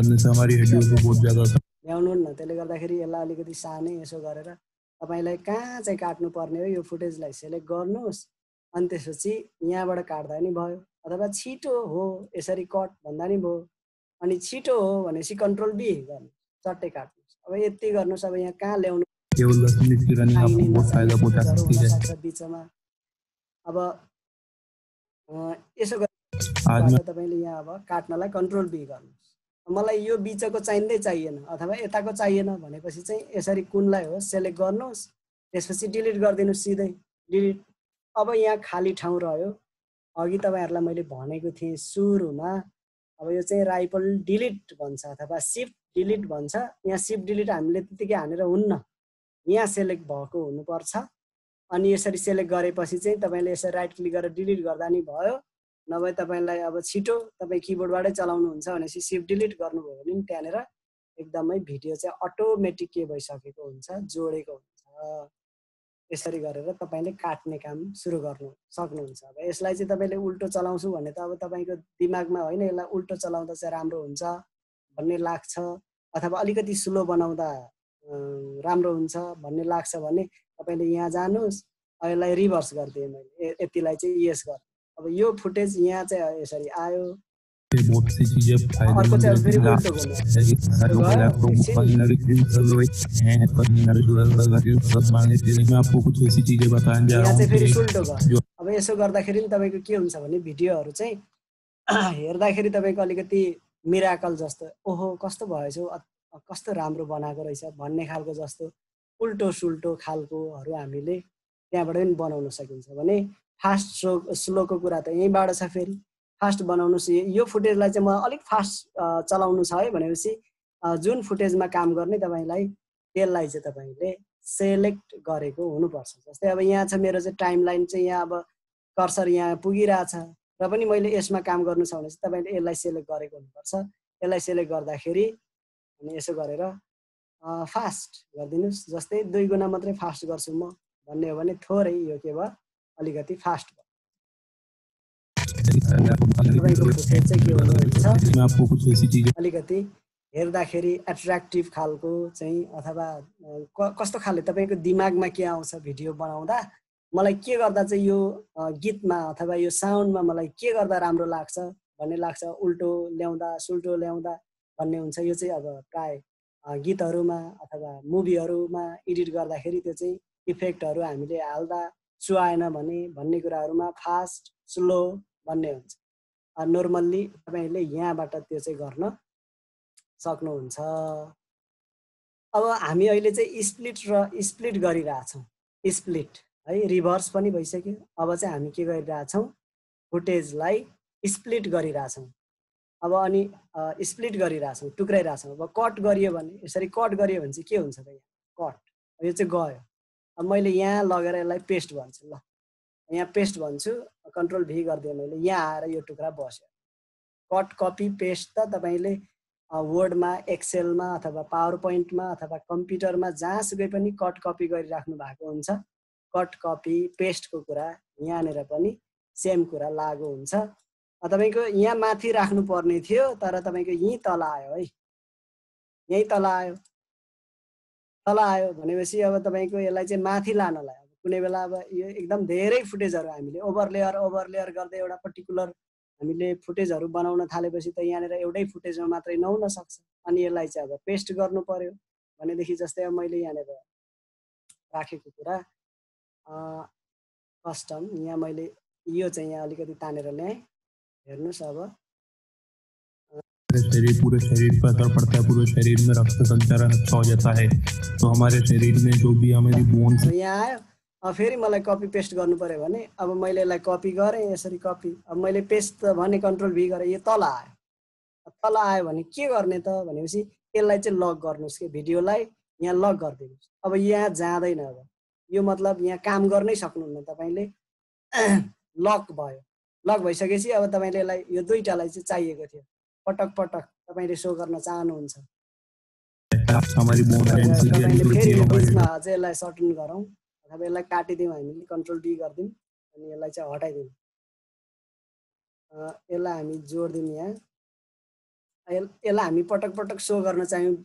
ल्याउनु न त्यसले गर्दाखेरि यसलाई अलिकति सानै यसो गरेर तपाईलाई कहाँ चाहिँ काट्नु पर्ने हो यो फुटेजलाई सिलेक्ट गर्नुस् अनि त्यसपछि यहाँबाट काट्दा नि भयो अथवा छिटो हो यसरी कट भन्दा नि भयो अनि छिटो हो भनेपछि कन्ट्रोल बी गर्नु चट्टै काट्नुस् अब यति गर्नुस् अब यहाँ कहाँ ल्याउनु बिचमा अब यसो गरेर तपाईले यहाँ अब काट्नलाई कन्ट्रोल बी गर्नुस् मलाई यो बिचको चाहिँदै चाहिएन अथवा यताको चाहिएन भनेपछि चाहिँ यसरी कुनलाई हो सिलेक्ट गर्नुस् त्यसपछि डिलिट गरिदिनुस् सिधै डिलिट अब यहाँ खाली ठाउँ रह्यो अघि तपाईहरुलाई मैले भनेको थिएँ सुरुमा अब यो चाहिँ राइफल डिलिट भन्छ अथवा शिफ्ट डिलिट भन्छ यहाँ शिफ्ट डिलिट हामीले त्यतिकै हानेर हुन्न यहाँ सिलेक्ट भएको हुनुपर्छ अनि यसरी सिलेक्ट गरेपछि चाहिँ तपाईले यसरी राइट क्लिक गरेर डिलिट गर्दा नि भयो नभए तपाईलाई अब छिटो तपाई किबोर्डबाटै चलाउनुहुन्छ भनेपछि शिफ्ट डिलिट गर्नुभयो भने नि त्यहाँनेर एकदमै भिडियो चाहिँ अटोमेटिक के भइसकेको हुन्छ जोडेको हुन्छ यसरी गरेर तपाईले काट्ने काम सुरु गर्नु सक्नुहुन्छ अब यसलाई चाहिँ तपाईले उल्टो चलाउँछु भने त अब तपाईको दिमागमा हैन यसलाई उल्टो चलाउँदा चाहिँ राम्रो हुन्छ भन्ने लाग्छ अथवा अलिकति स्लो बनाउँदा राम्रो हुन्छ भन्ने लाग्छ भने तपाईले यहाँ जानुस् यसलाई रिभर्स गर्दिए मैले यतिलाई चाहिँ यस गर अब यो फुटेज यहाँ चाहिँ यसरी आयो बहुत सी चीजें अर्को चाहिँ फेरि उल्टो गर्नु आपको कुछ ऐसी चीजें बताने जा रहा हूं फेरि उल्टो गर्नु अब यसो गर्दाखेरि नि तपाईको के हुन्छ भने भिडियोहरु चाहिँ हेर्दाखेरि तपाईको अलिकति मिराकल जस्तो ओहो कस्तो भएछ कस्तो राम्रो बनाएको रहेछ भन्ने खालको जस्तो उल्टो सुल्टो खालकोहरु हामीले त्यहाँबाट पनि बनाउन सकिन्छ भने फास्ट स्लोको कुरा त यहीँबाट छ फेरि फास्ट बनाउनुस् यो फुटेजलाई चाहिँ म अलिक फास्ट चलाउनु छ है भनेपछि जुन फुटेजमा काम गर्ने तपाईलाई त्यसलाई चाहिँ तपाईले सिलेक्ट गरेको हुनुपर्छ जस्तै अब यहाँ छ मेरो चाहिँ टाइमलाइन चाहिँ यहाँ अब कर्सर यहाँ पुगिरहेछ र पनि मैले यसमा काम गर्नु छ भने चाहिँ तपाईले यसलाई सिलेक्ट गरेको हुनुपर्छ यसलाई सिलेक्ट गर्दाखेरि अनि यसो गरेर फास्ट गरिदिनुस् जस्तै दुई गुना मात्रै फास्ट गर्छु म भन्ने हो भने थोरै यो के भयो अलिकति फास्ट भयो अलिकति हेर्दाखेरि एट्र्याक्टिभ खालको चाहिँ अथवा कस्तो खाले तपाईको दिमागमा के आउँछ भिडियो बनाउँदा मलाई के गर्दा चाहिँ यो गीतमा अथवा यो साउन्डमा मलाई के गर्दा राम्रो लाग्छ भन्ने लाग्छ उल्टो ल्याउँदा सुल्टो ल्याउँदा भन्ने हुन्छ यो चाहिँ अब प्राय गीतहरूमा अथवा मुभीहरूमा एडिट गर्दाखेरि त्यो चाहिँ इफेक्टहरू हामीले हाल्दा सुहाएन भने भन्ने कुराहरूमा फास्ट स्लो भन्ने हुन्छ। नर्मल्ली तपाईँले यहाँबाट त्यो चाहिँ गर्न सक्नुहुन्छ। अब हामी अहिले चाहिँ स्प्लिट र स्प्लिट गरिरहेछौँ, स्प्लिट है, रिभर्स पनि भइसक्यो। अब चाहिँ हामी के गरिरहेछौँ, फुटेजलाई स्प्लिट गरिरहेछौँ। अब अनि स्प्लिट गरिरहेछौँ, टुक्राइरहेछौँ। अब कट गरियो भने, यसरी कट गरियो भने चाहिँ के हुन्छ त, यहाँ कट, यो चाहिँ गयो। अब मैले यहाँ लगेर यसलाई पेस्ट भन्छु, ल यहाँ पेस्ट भन्छु, कन्ट्रोल भी गरिदिएँ मैले, यहाँ आएर यो टुक्रा बस्यो। कट कपी पेस्ट त तपाईँले वर्डमा, एक्सेलमा अथवा पावर पोइन्टमा अथवा कम्प्युटरमा जहाँसुकै पनि कट कपी गरिराख्नु भएको हुन्छ। कट कपी पेस्टको कुरा यहाँनिर पनि सेम कुरा लागु हुन्छ। तपाईँको यहाँ माथि राख्नु पर्ने थियो, तर तपाईँको यहीँ तल आयो है, यहीँ तल आयो। तल आयो भनेपछि अब तपाईँको यसलाई चाहिँ माथि लानलाई अब कुनै बेला अब यो एकदम धेरै फुटेजहरू हामीले ओभरलेयर ओभरलेयर गर्दै एउटा पर्टिकुलर हामीले फुटेजहरू बनाउन थालेपछि त यहाँनिर एउटै फुटेजमा मात्रै नहुन सक्छ। अनि यसलाई चाहिँ अब पेस्ट गर्नु पर्यो भनेदेखि, जस्तै अब मैले यहाँनिर राखेको कुरा कस्टम, यहाँ मैले यो चाहिँ यहाँ अलिकति तानेर ल्याएँ, हेर्नुहोस्। अब शरीर पूरे शरीर पर असर पड़ता है, पूरे शरीर में रक्त संचारण अच्छा हो जाता है। तो हमारे शरीर में जो भी हमारी बोन्स यहाँ आयो। अब फेरि मलाई कपी पेस्ट गर्नु पर्यो भने अब मैले यसलाई कपी गरेँ, यसरी कपी। अब मैले पेस्ट भने कन्ट्रोल भी गरेँ, यो तल आयो। तल आयो भने के गर्ने त भनेपछि यसलाई चाहिँ लक गर्नुहोस् कि भिडियोलाई यहाँ लक गरिदिनुहोस्। अब यहाँ जाँदैन। अब यो मतलब यहाँ काम गर्नै सक्नुहुन्न तपाईँले, लक भयो। लक भइसकेपछि अब तपाईँले यसलाई यो दुईटालाई चाहिँ चाहिएको थियो, पटक पटक तपाईँले सो गर्न चाहनुहुन्छ। तपाईँले फेरि यो बिचमा अझै यसलाई सर्टन गरौँ अथवा यसलाई काटिदिउँ, हामीले कन्ट्रोल डी गरिदिउँ अनि यसलाई चाहिँ हटाइदिउँ। यसलाई हामी जोडिदिउँ यहाँ, यसलाई हामी पटक पटक सो गर्न चाह्यौँ।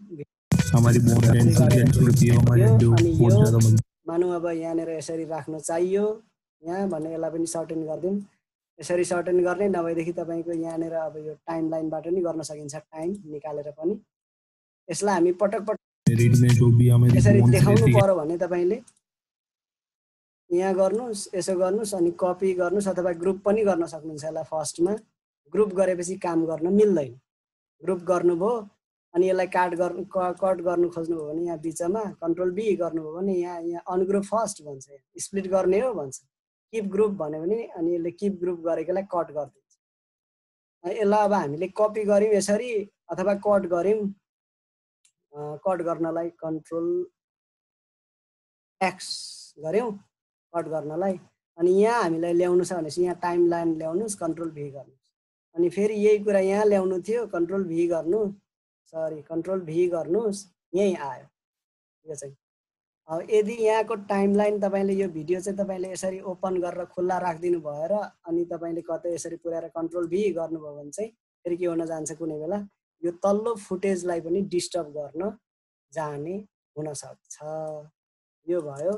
मानौँ अब यहाँनिर यसरी राख्न चाहियो यहाँ भने यसलाई पनि सर्टेन गरिदिउँ। यसरी सर्टेन गर्ने, नभएदेखि तपाईँको यहाँनिर अब यो टाइम लाइनबाट नि गर्न सकिन्छ, टाइम निकालेर पनि। यसलाई हामी पटक पटक यसरी देखाउनु पर्यो भने तपाईँले यहाँ गर्नुहोस्, यसो गर्नुहोस् अनि कपी गर्नुहोस् अथवा ग्रुप पनि गर्न सक्नुहुन्छ। यसलाई फर्स्टमा ग्रुप गरेपछि काम गर्न मिल्दैन। ग्रुप गर्नुभयो अनि यसलाई काट गर्नु कट गर्नु खोज्नुभयो भने यहाँ बिचमा कन्ट्रोल बी गर्नुभयो भने यहाँ यहाँ अनग्रुप फर्स्ट भन्छ, स्प्लिट गर्ने हो भन्छ। किप ग्रुप भन्यो भने अनि यसले किप ग्रुप गरेकोलाई कट गरिदिन्छ। यसलाई अब हामीले कपी गऱ्यौँ यसरी अथवा कट गऱ्यौँ, कट गर्नलाई कन्ट्रोल एक्स गऱ्यौँ कट गर्नलाई। अनि यहाँ हामीलाई ल्याउनु छ भनेपछि यहाँ टाइम लाइन ल्याउनुहोस्, कन्ट्रोल भी गर्नुहोस्। अनि फेरि यही कुरा यहाँ ल्याउनु थियो, कन्ट्रोल भी गर्नु, सरी कन्ट्रोल भी गर्नुहोस्, यहीँ आयो यो चाहिँ। अब यदि यहाँको टाइमलाइन तपाईँले यो भिडियो चाहिँ तपाईँले यसरी ओपन गरेर खुल्ला राखिदिनु भएर अनि तपाईँले कतै यसरी पुर्याएर कन्ट्रोल भी गर्नुभयो भने चाहिँ फेरि के हुन जान्छ, कुनै बेला यो तल्लो फुटेजलाई पनि डिस्टर्ब गर्न जाने हुनसक्छ। यो भयो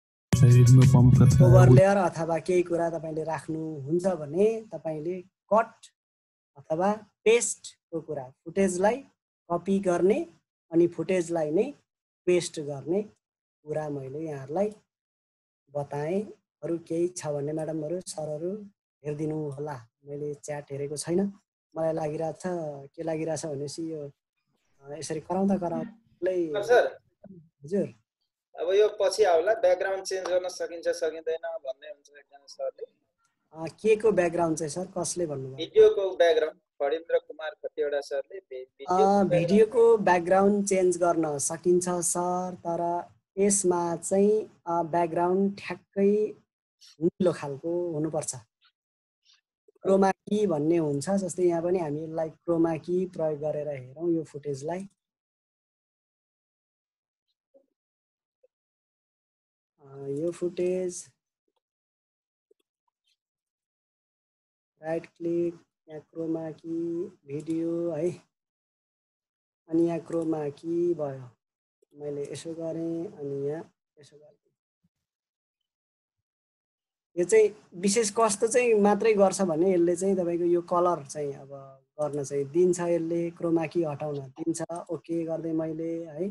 ओभरलेयर अथवा केही कुरा तपाईँले राख्नुहुन्छ भने तपाईँले कट अथवा पेस्टको कुरा, फुटेजलाई कपी गर्ने अनि फुटेजलाई नै पेस्ट गर्ने कुरा मैले यहाँहरूलाई बताएँ। अरू केही छ भने म्याडमहरू सरहरू हेरिदिनु होला। मैले च्याट हेरेको छैन, मलाई लागिरहेछ के लागिरहेछ भनेपछि यो यसरी कराउँदा कराउँदै। हजुर अब यो पछि आउला ब्याकग्राउन्ड चेन्ज गर्न सकिन्छ सकिँदैन भन्ने हुन्छ एकजना सरले। के को ब्याकग्राउन्ड चाहिँ सर कसले भन्नुभयो? भिडियोको ब्याकग्राउन्ड फणेन्द्र कुमार कतिवटा सरले भिडियोको ब्याकग्राउन्ड चेन्ज गर्न सकिन्छ सर, तर यसमा चाहिँ ब्याकग्राउन्ड ठ्याक्कै निलो खालको हुनुपर्छ। क्रोमा की भन्ने हुन्छ, जस्तै यहाँ पनि हामी यसलाई क्रोमा की प्रयोग गरेर हेरौँ यो फुटेजलाई। यो फुटेज राइट क्लिक, यहाँ क्रोमा की भिडियो है, अनि यहाँ क्रोमा की भयो। मैले यसो गरेँ अनि यहाँ यसो गरेँ। यो चाहिँ विशेष कस्तो चाहिँ मात्रै गर्छ भने यसले चाहिँ तपाईँको यो कलर चाहिँ अब गर्न चाहिँ दिन्छ यसले क्रोमा की हटाउन दिन्छ ओके गर्दै मैले है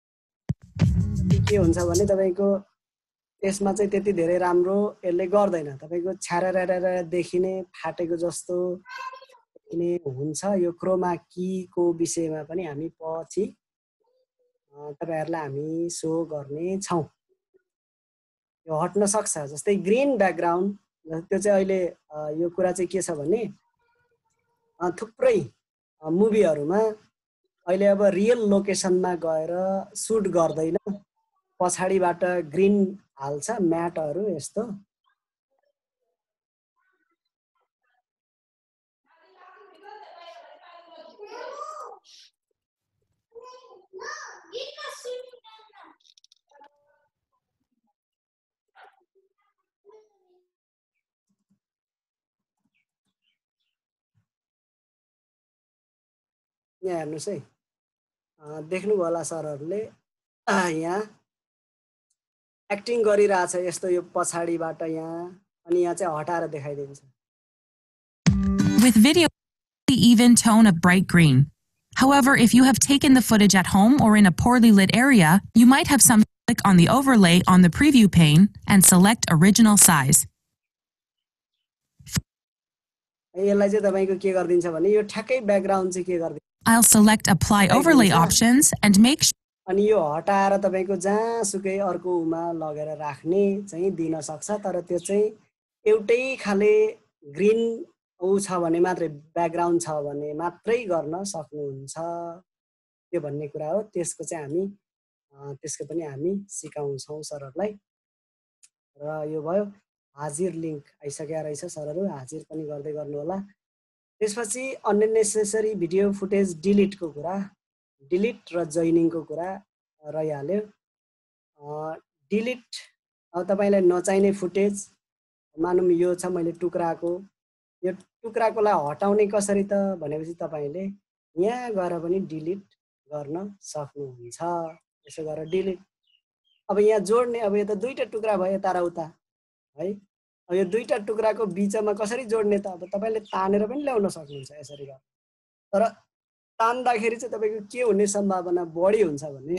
के हुन्छ भने तपाईको यसमा चाहिँ त्यति धेरै राम्रो यसले गर्दैन तपाईको छ्यारारारा देखिने फाटेको जस्तो देखिने हुन्छ यो क्रोमा की को विषयमा पनि हामी पछि तपाईहरुलाई हामी सो गर्ने छौं यो हट्न सक्छ जस्तै ग्रीन ब्याकग्राउन्ड त्यो चाहिँ अहिले यो कुरा चाहिँ के छ भने थुप्रै मुभीहरुमा अहिले अब रियल लोकेसनमा गएर सुट गर्दैन पछाडीबाट ग्रीन हाल्छ म्याटहरु यस्तो यहाँ हेर्नुस् है देख्नु होला सरहरुले यहाँ एक्टिङ गरिरहेछ यस्तो यो पछाडीबाट यहाँ अनि यहाँ चाहिँ हटाएर देखाइदिन्छ With video the even tone of bright green. However, if you have taken the footage at home or in a poorly lit area, you might have some click on the overlay on the preview pane and select original size. यसलाई चाहिँ तपाईको के गर्दिन्छ भने यो ठ्याक्कै background चाहिँ के गर्दिन्छ I'll select apply overlay options and make sure अनि यो हटाएर तपाईको जहाँसुकै अर्को उमा लगेर राख्ने चाहिँ दिन सक्छ तर त्यो चाहिँ एउटै खाले ग्रीन उ छ भने मात्रै ब्याकग्राउन्ड छ भने मात्रै गर्न सक्नुहुन्छ त्यो भन्ने कुरा हो त्यसको चाहिँ हामी त्यसको पनि हामी सिकाउँछौं सरहरुलाई र यो भयो हाजिर लिंक आइसक्या रहेछ सरहरु हाजिर पनि गर्दै गर्नु होला त्यसपछि अननेसेसरी भिडियो फुटेज डिलिट को कुरा डिलिट र जोइनिङ को कुरा रहिहाल्यो डिलिट अब तपाईलाई नचाहिने फुटेज मानौं यो छ मैले टुक्राको यो टुक्राकोलाई हटाउने कसरी त भनेपछि तपाईले यहाँ गएर पनि डिलिट गर्न सक्नुहुन्छ यसो गरेर डिलिट अब यहाँ जोड्ने अब यो त दुईटा टुक्रा भयो यता र उता है अब यो दुईटा टुक्राको बीचमा कसरी जोड्ने त अब तपाईले तानेर पनि ल्याउन सक्नुहुन्छ यसरी गरेर तर तान्दाखेरि चाहिँ तपाईको के हुने सम्भावना बढी हुन्छ भने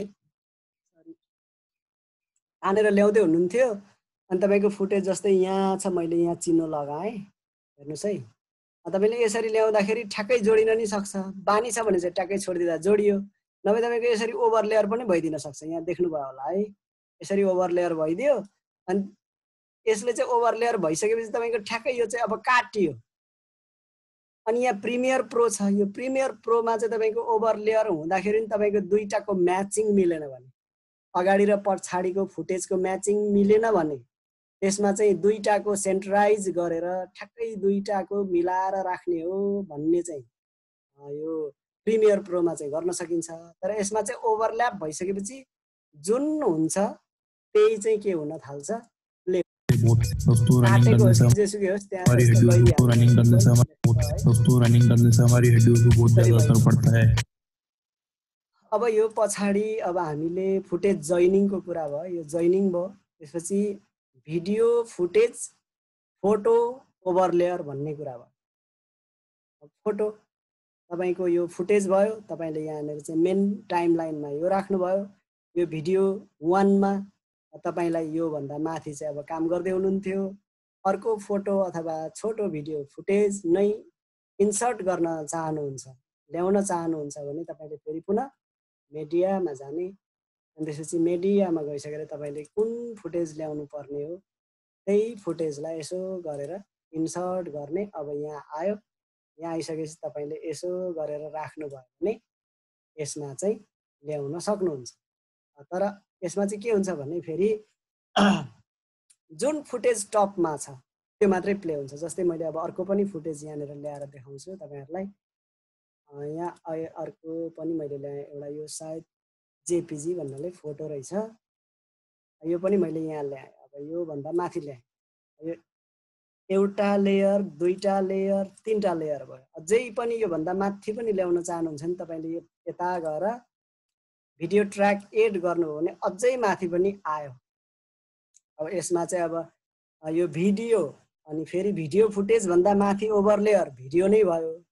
तानेर ल्याउँदै हुनुहुन्थ्यो अनि तपाईको फुटेज जस्तै यहाँ छ मैले यहाँ चिन्ह लगाए हेर्नुस् है तपाईले यसरी ल्याउँदाखेरि ठ्याक्कै जोडिन नि सक्छ बानी छ भने चाहिँ ट्याक्कै छोडिदिदा जोडियो नभए तपाईको यसरी ओभरलेयर पनि भइदिन सक्छ यहाँ देख्नु भयो होला है यसरी ओभरलेयर भइदियो अनि यसले चाहिँ ओभरलेयर भइसकेपछि तपाईको ठ्याक्कै यो चाहिँ अब काटियो अनि यहाँ प्रिमियर प्रो छ यो प्रिमियर प्रो मा चाहिँ तपाईको ओभरलेयर हुँदाखेरि नि तपाईको दुईटाको म्याचिङ मिलेन भने अगाडि र पछाडीको फुटेजको म्याचिङ मिलेन भने त्यसमा चाहिँ दुईटाको सेन्ट्रलाइज गरेर ठ्याक्कै दुईटाको मिलाएर राख्ने हो भन्ने चाहिँ यो प्रिमियर प्रो मा चाहिँ गर्न सकिन्छ तर यसमा चाहिँ ओभरल्याप भइसकेपछि जुन हुन्छ त्यही चाहिँ के हुन थाल्छ दोस्तों रनिंग करने से हमारी हड्डियों को रनिंग करने से दोस्तों रनिंग करने से हमारी हड्डियों को बहुत ज्यादा असर पड़ता है अब यो पछाडी अब हामीले फुटेज जोइनिङ को कुरा भयो यो जोइनिङ भयो त्यसपछि भिडियो फुटेज फोटो ओभरलेयर भन्ने कुरा भयो फोटो तपाईको यो फुटेज भयो तपाईले यहाँनेर चाहिँ मेन टाइमलाइनमा यो राख्नु भयो यो भिडियो एक मा तपाईलाई यो भन्दा माथि चाहिँ अब काम गर्दै हुनुहुन्थ्यो अर्को फोटो अथवा छोटो भिडियो फुटेज नै इन्सर्ट गर्न चाहनुहुन्छ ल्याउन चाहनुहुन्छ भने तपाईले फेरि पुनः मिडियामा जाने अनि त्यसपछि मिडियामा गइसकेर तपाईले कुन फुटेज ल्याउनु पर्ने हो त्यही फुटेजलाई यसो गरेर इन्सर्ट गर्ने अब यहाँ आयो यहाँ आइसकेपछि तपाईले यसो गरेर राख्नु भयो भने यसमा चाहिँ ल्याउन सक्नुहुन्छ तर यसमा चाहिँ के हुन्छ भने फेरि जुन फुटेज टपमा छ त्यो मात्रै प्ले हुन्छ जस्तै मैले अब अर्को पनि फुटेज यहाँनेर ल्याएर देखाउँछु तपाईहरुलाई यहाँ अर्को पनि मैले ल्याए एउटा यो सायद जेपीजी भन्नाले फोटो रहेछ यो पनि मैले यहाँ ल्याए अब यो भन्दा माथि ल्याए यो एउटा लेयर दुईटा लेयर तीनटा लेयर भयो अझै पनि यो भन्दा माथि पनि ल्याउन चाहनुहुन्छ नि तपाईले यो यता गएर भिडियो ट्र्याक एड गर्नु हो भने अझै माथि पनि आयो अब यसमा चाहिँ अब यो भिडियो अनि फेरि भिडियो फुटेज भन्दा माथि ओभरलेयर भिडियो नै भयो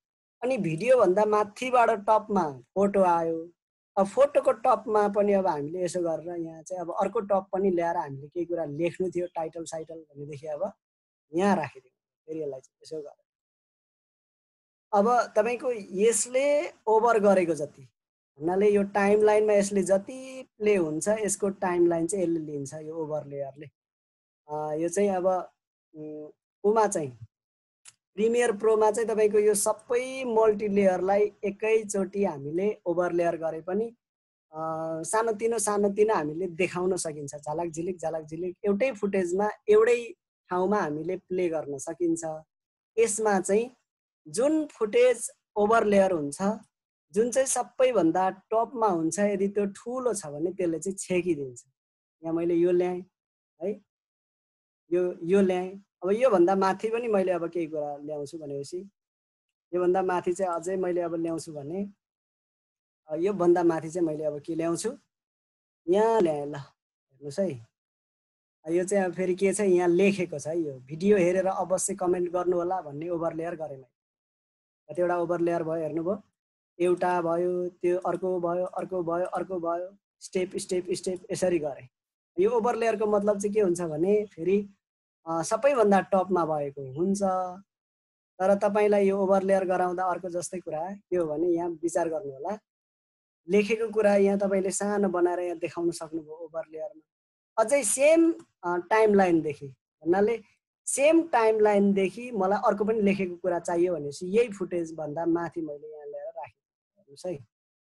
अनि भिडियो भन्दा माथिबाट टपमा फोटो आयो। अब फोटोको टपमा पनि अब हामीले यसो गरेर यहाँ चाहिँ अब अर्को टप पनि ल्याएर हामीले केही कुरा लेख्नु थियो टाइटल साइटल भनेदेखि अब यहाँ राखिदिउँ फेरि यसलाई चाहिँ यसो गरेर। अब तपाईको यसले ओभर गरेको जति भन्नाले यो टाइमलाइनमा यसले जति प्ले हुन्छ यसको टाइमलाइन चाहिँ यसले लिन्छ यो ओभर लेयरले। यो चाहिँ अब उमा चाहिँ प्रिमियर प्रोमा चाहिँ तपाईको यो सबै मल्टी लेयरलाई एकैचोटि हामीले ओभर लेयर गरे पनि सानोतिनो सानोतिनो हामीले देखाउन सकिन्छ। झलक झिलिक झलक झिलिक एउटै फुटेजमा एउटै ठाउँमा हामीले प्ले गर्न सकिन्छ। यसमा चाहिँ जुन फुटेज ओभर लेयर हुन्छ जुन चाहिँ सबैभन्दा टपमा हुन्छ यदि त्यो ठुलो छ भने त्यसले चाहिँ छेकिदिन्छ। यहाँ मैले यो ल्याएँ है, यो यो ल्याएँ। अब यो भन्दा माथि पनि मैले अब केही कुरा ल्याउँछु भनेपछि यो भन्दा माथि चाहिँ अझै मैले अब ल्याउँछु भने यो भन्दा माथि चाहिँ मैले अब के ल्याउँछु यहाँ ल्याएँ। ल हेर्नुस् है, यो चाहिँ अब फेरि के छ यहाँ लेखेको छ है, यो भिडियो हेरेर अवश्य कमेन्ट गर्नु होला भन्ने ओभर लेयर गरेँ मैले। कतिवटा ओभर लेयर भयो हेर्नुभयो, एउटा भयो, त्यो अर्को भयो, अर्को भयो, अर्को भयो, स्टेप स्टेप स्टेप यसरी गरेँ। यो ओभर लेयरको मतलब चाहिँ के हुन्छ भने फेरि सबैभन्दा टपमा भएको हुन्छ। तर तपाईलाई यो ओभर लेयर गराउँदा अर्को जस्तै कुरा के हो भने यहाँ विचार गर्नु होला, लेखेको कुरा यहाँ तपाईले सानो बनाएर यहाँ देखाउन सक्नुभयो ओभर लेयरमा। अझै सेम टाइमलाइनदेखि भन्नाले सेम टाइमलाइनदेखि मलाई अर्को पनि लेखेको कुरा चाहियो भनेपछि यही फुटेज भन्दा माथि मैले यहाँ ल्याएर राखेँ। हेर्नुस् है,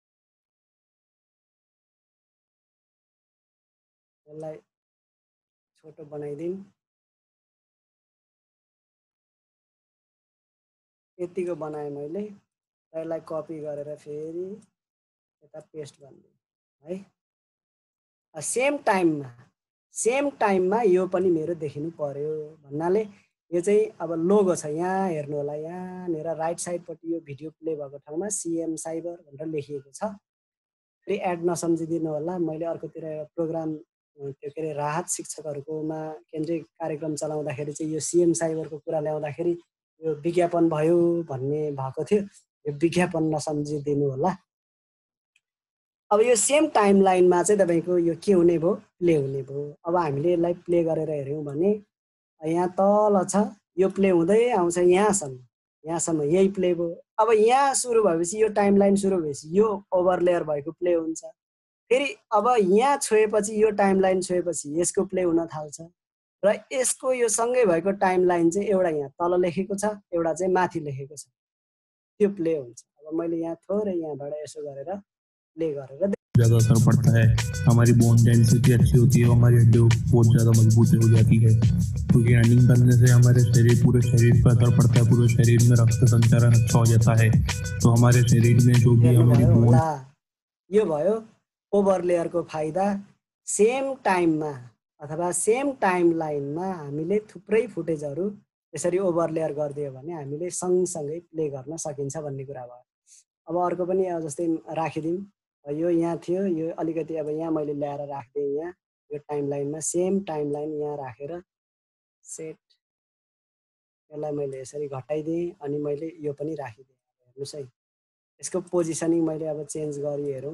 यसलाई छोटो बनाइदिउँ। यतिको बनाएँ मैले, यसलाई कपी गरेर फेरि यता पेस्ट गरिदिउँ है। सेम टाइममा सेम टाइममा यो पनि मेरो देखिनु पर्यो भन्नाले यो चाहिँ अब लोगो छ यहाँ हेर्नु होला, यहाँनिर राइट साइडपट्टि यो भिडियो प्ले भएको ठाउँमा सिएम साइबर भनेर लेखिएको छ। फेरि एड नसम्झिदिनु होला, मैले अर्कोतिर प्रोग्राम त्यो के अरे राहत शिक्षकहरूकोमा केन्द्रीय कार्यक्रम चलाउँदाखेरि चाहिँ यो सिएम साइबरको कुरा ल्याउँदाखेरि यो विज्ञापन भयो भन्ने भएको थियो, यो विज्ञापन नसम्झिदिनु होला। अब यो सेम टाइमलाइनमा चाहिँ तपाईको यो के हुने भयो, प्ले हुने भयो। अब हामीले यसलाई प्ले गरेर हेर्यौँ भने यहाँ तल छ, यो प्ले हुँदै आउँछ यहाँसम्म, यहाँसम्म यही प्ले भयो। अब यहाँ सुरु भएपछि यो टाइमलाइन सुरु भएपछि यो ओभर लेयर भएको प्ले हुन्छ। फेरि अब यहाँ छोएपछि यो टाइमलाइन छोएपछि यसको प्ले हुन थाल्छ र यसको यो सँगै भएको टाइमलाइन चाहिँ एउटा यहाँ तल लेखेको छ, एउटा चाहिँ माथि लेखेको छ, त्यो प्ले हुन्छ। अब मैले यहाँ थोरै यहाँबाट यसो गरेर प्ले गरेर ज्यादा असर पड़ता है। हमारी बोन डेंसिटी अच्छी होती है, हमारी हड्डियां बहुत ज्यादा मजबूत हो जाती है, क्योंकि रनिंग करने से हमारे शरीर पूरे शरीर पर असर पड़ता है, पूरे शरीर में रक्त संचारण अच्छा हो जाता है। तो हमारे शरीर में जो भी हमारी बोन, यो भयो ओभर लेयरको फाइदा। सेम टाइममा अथवा सेम टाइमलाइनमा हामीले थुप्रै फुटेजहरू यसरी ओभर लेयर गरिदियो भने हामीले सँगसँगै प्ले गर्न सकिन्छ भन्ने कुरा भयो। अब अर्को पनि अब जस्तै राखिदिउँ, यो यहाँ थियो, यो अलिकति अब यहाँ मैले ल्याएर राखिदिएँ। यहाँ यो टाइमलाइनमा सेम टाइमलाइन यहाँ राखेर सेट, यसलाई मैले यसरी घटाइदिएँ अनि मैले यो पनि राखिदिएँ। हेर्नुहोस् है, यसको पोजिसनिङ मैले अब चेन्ज गरी हेरौँ।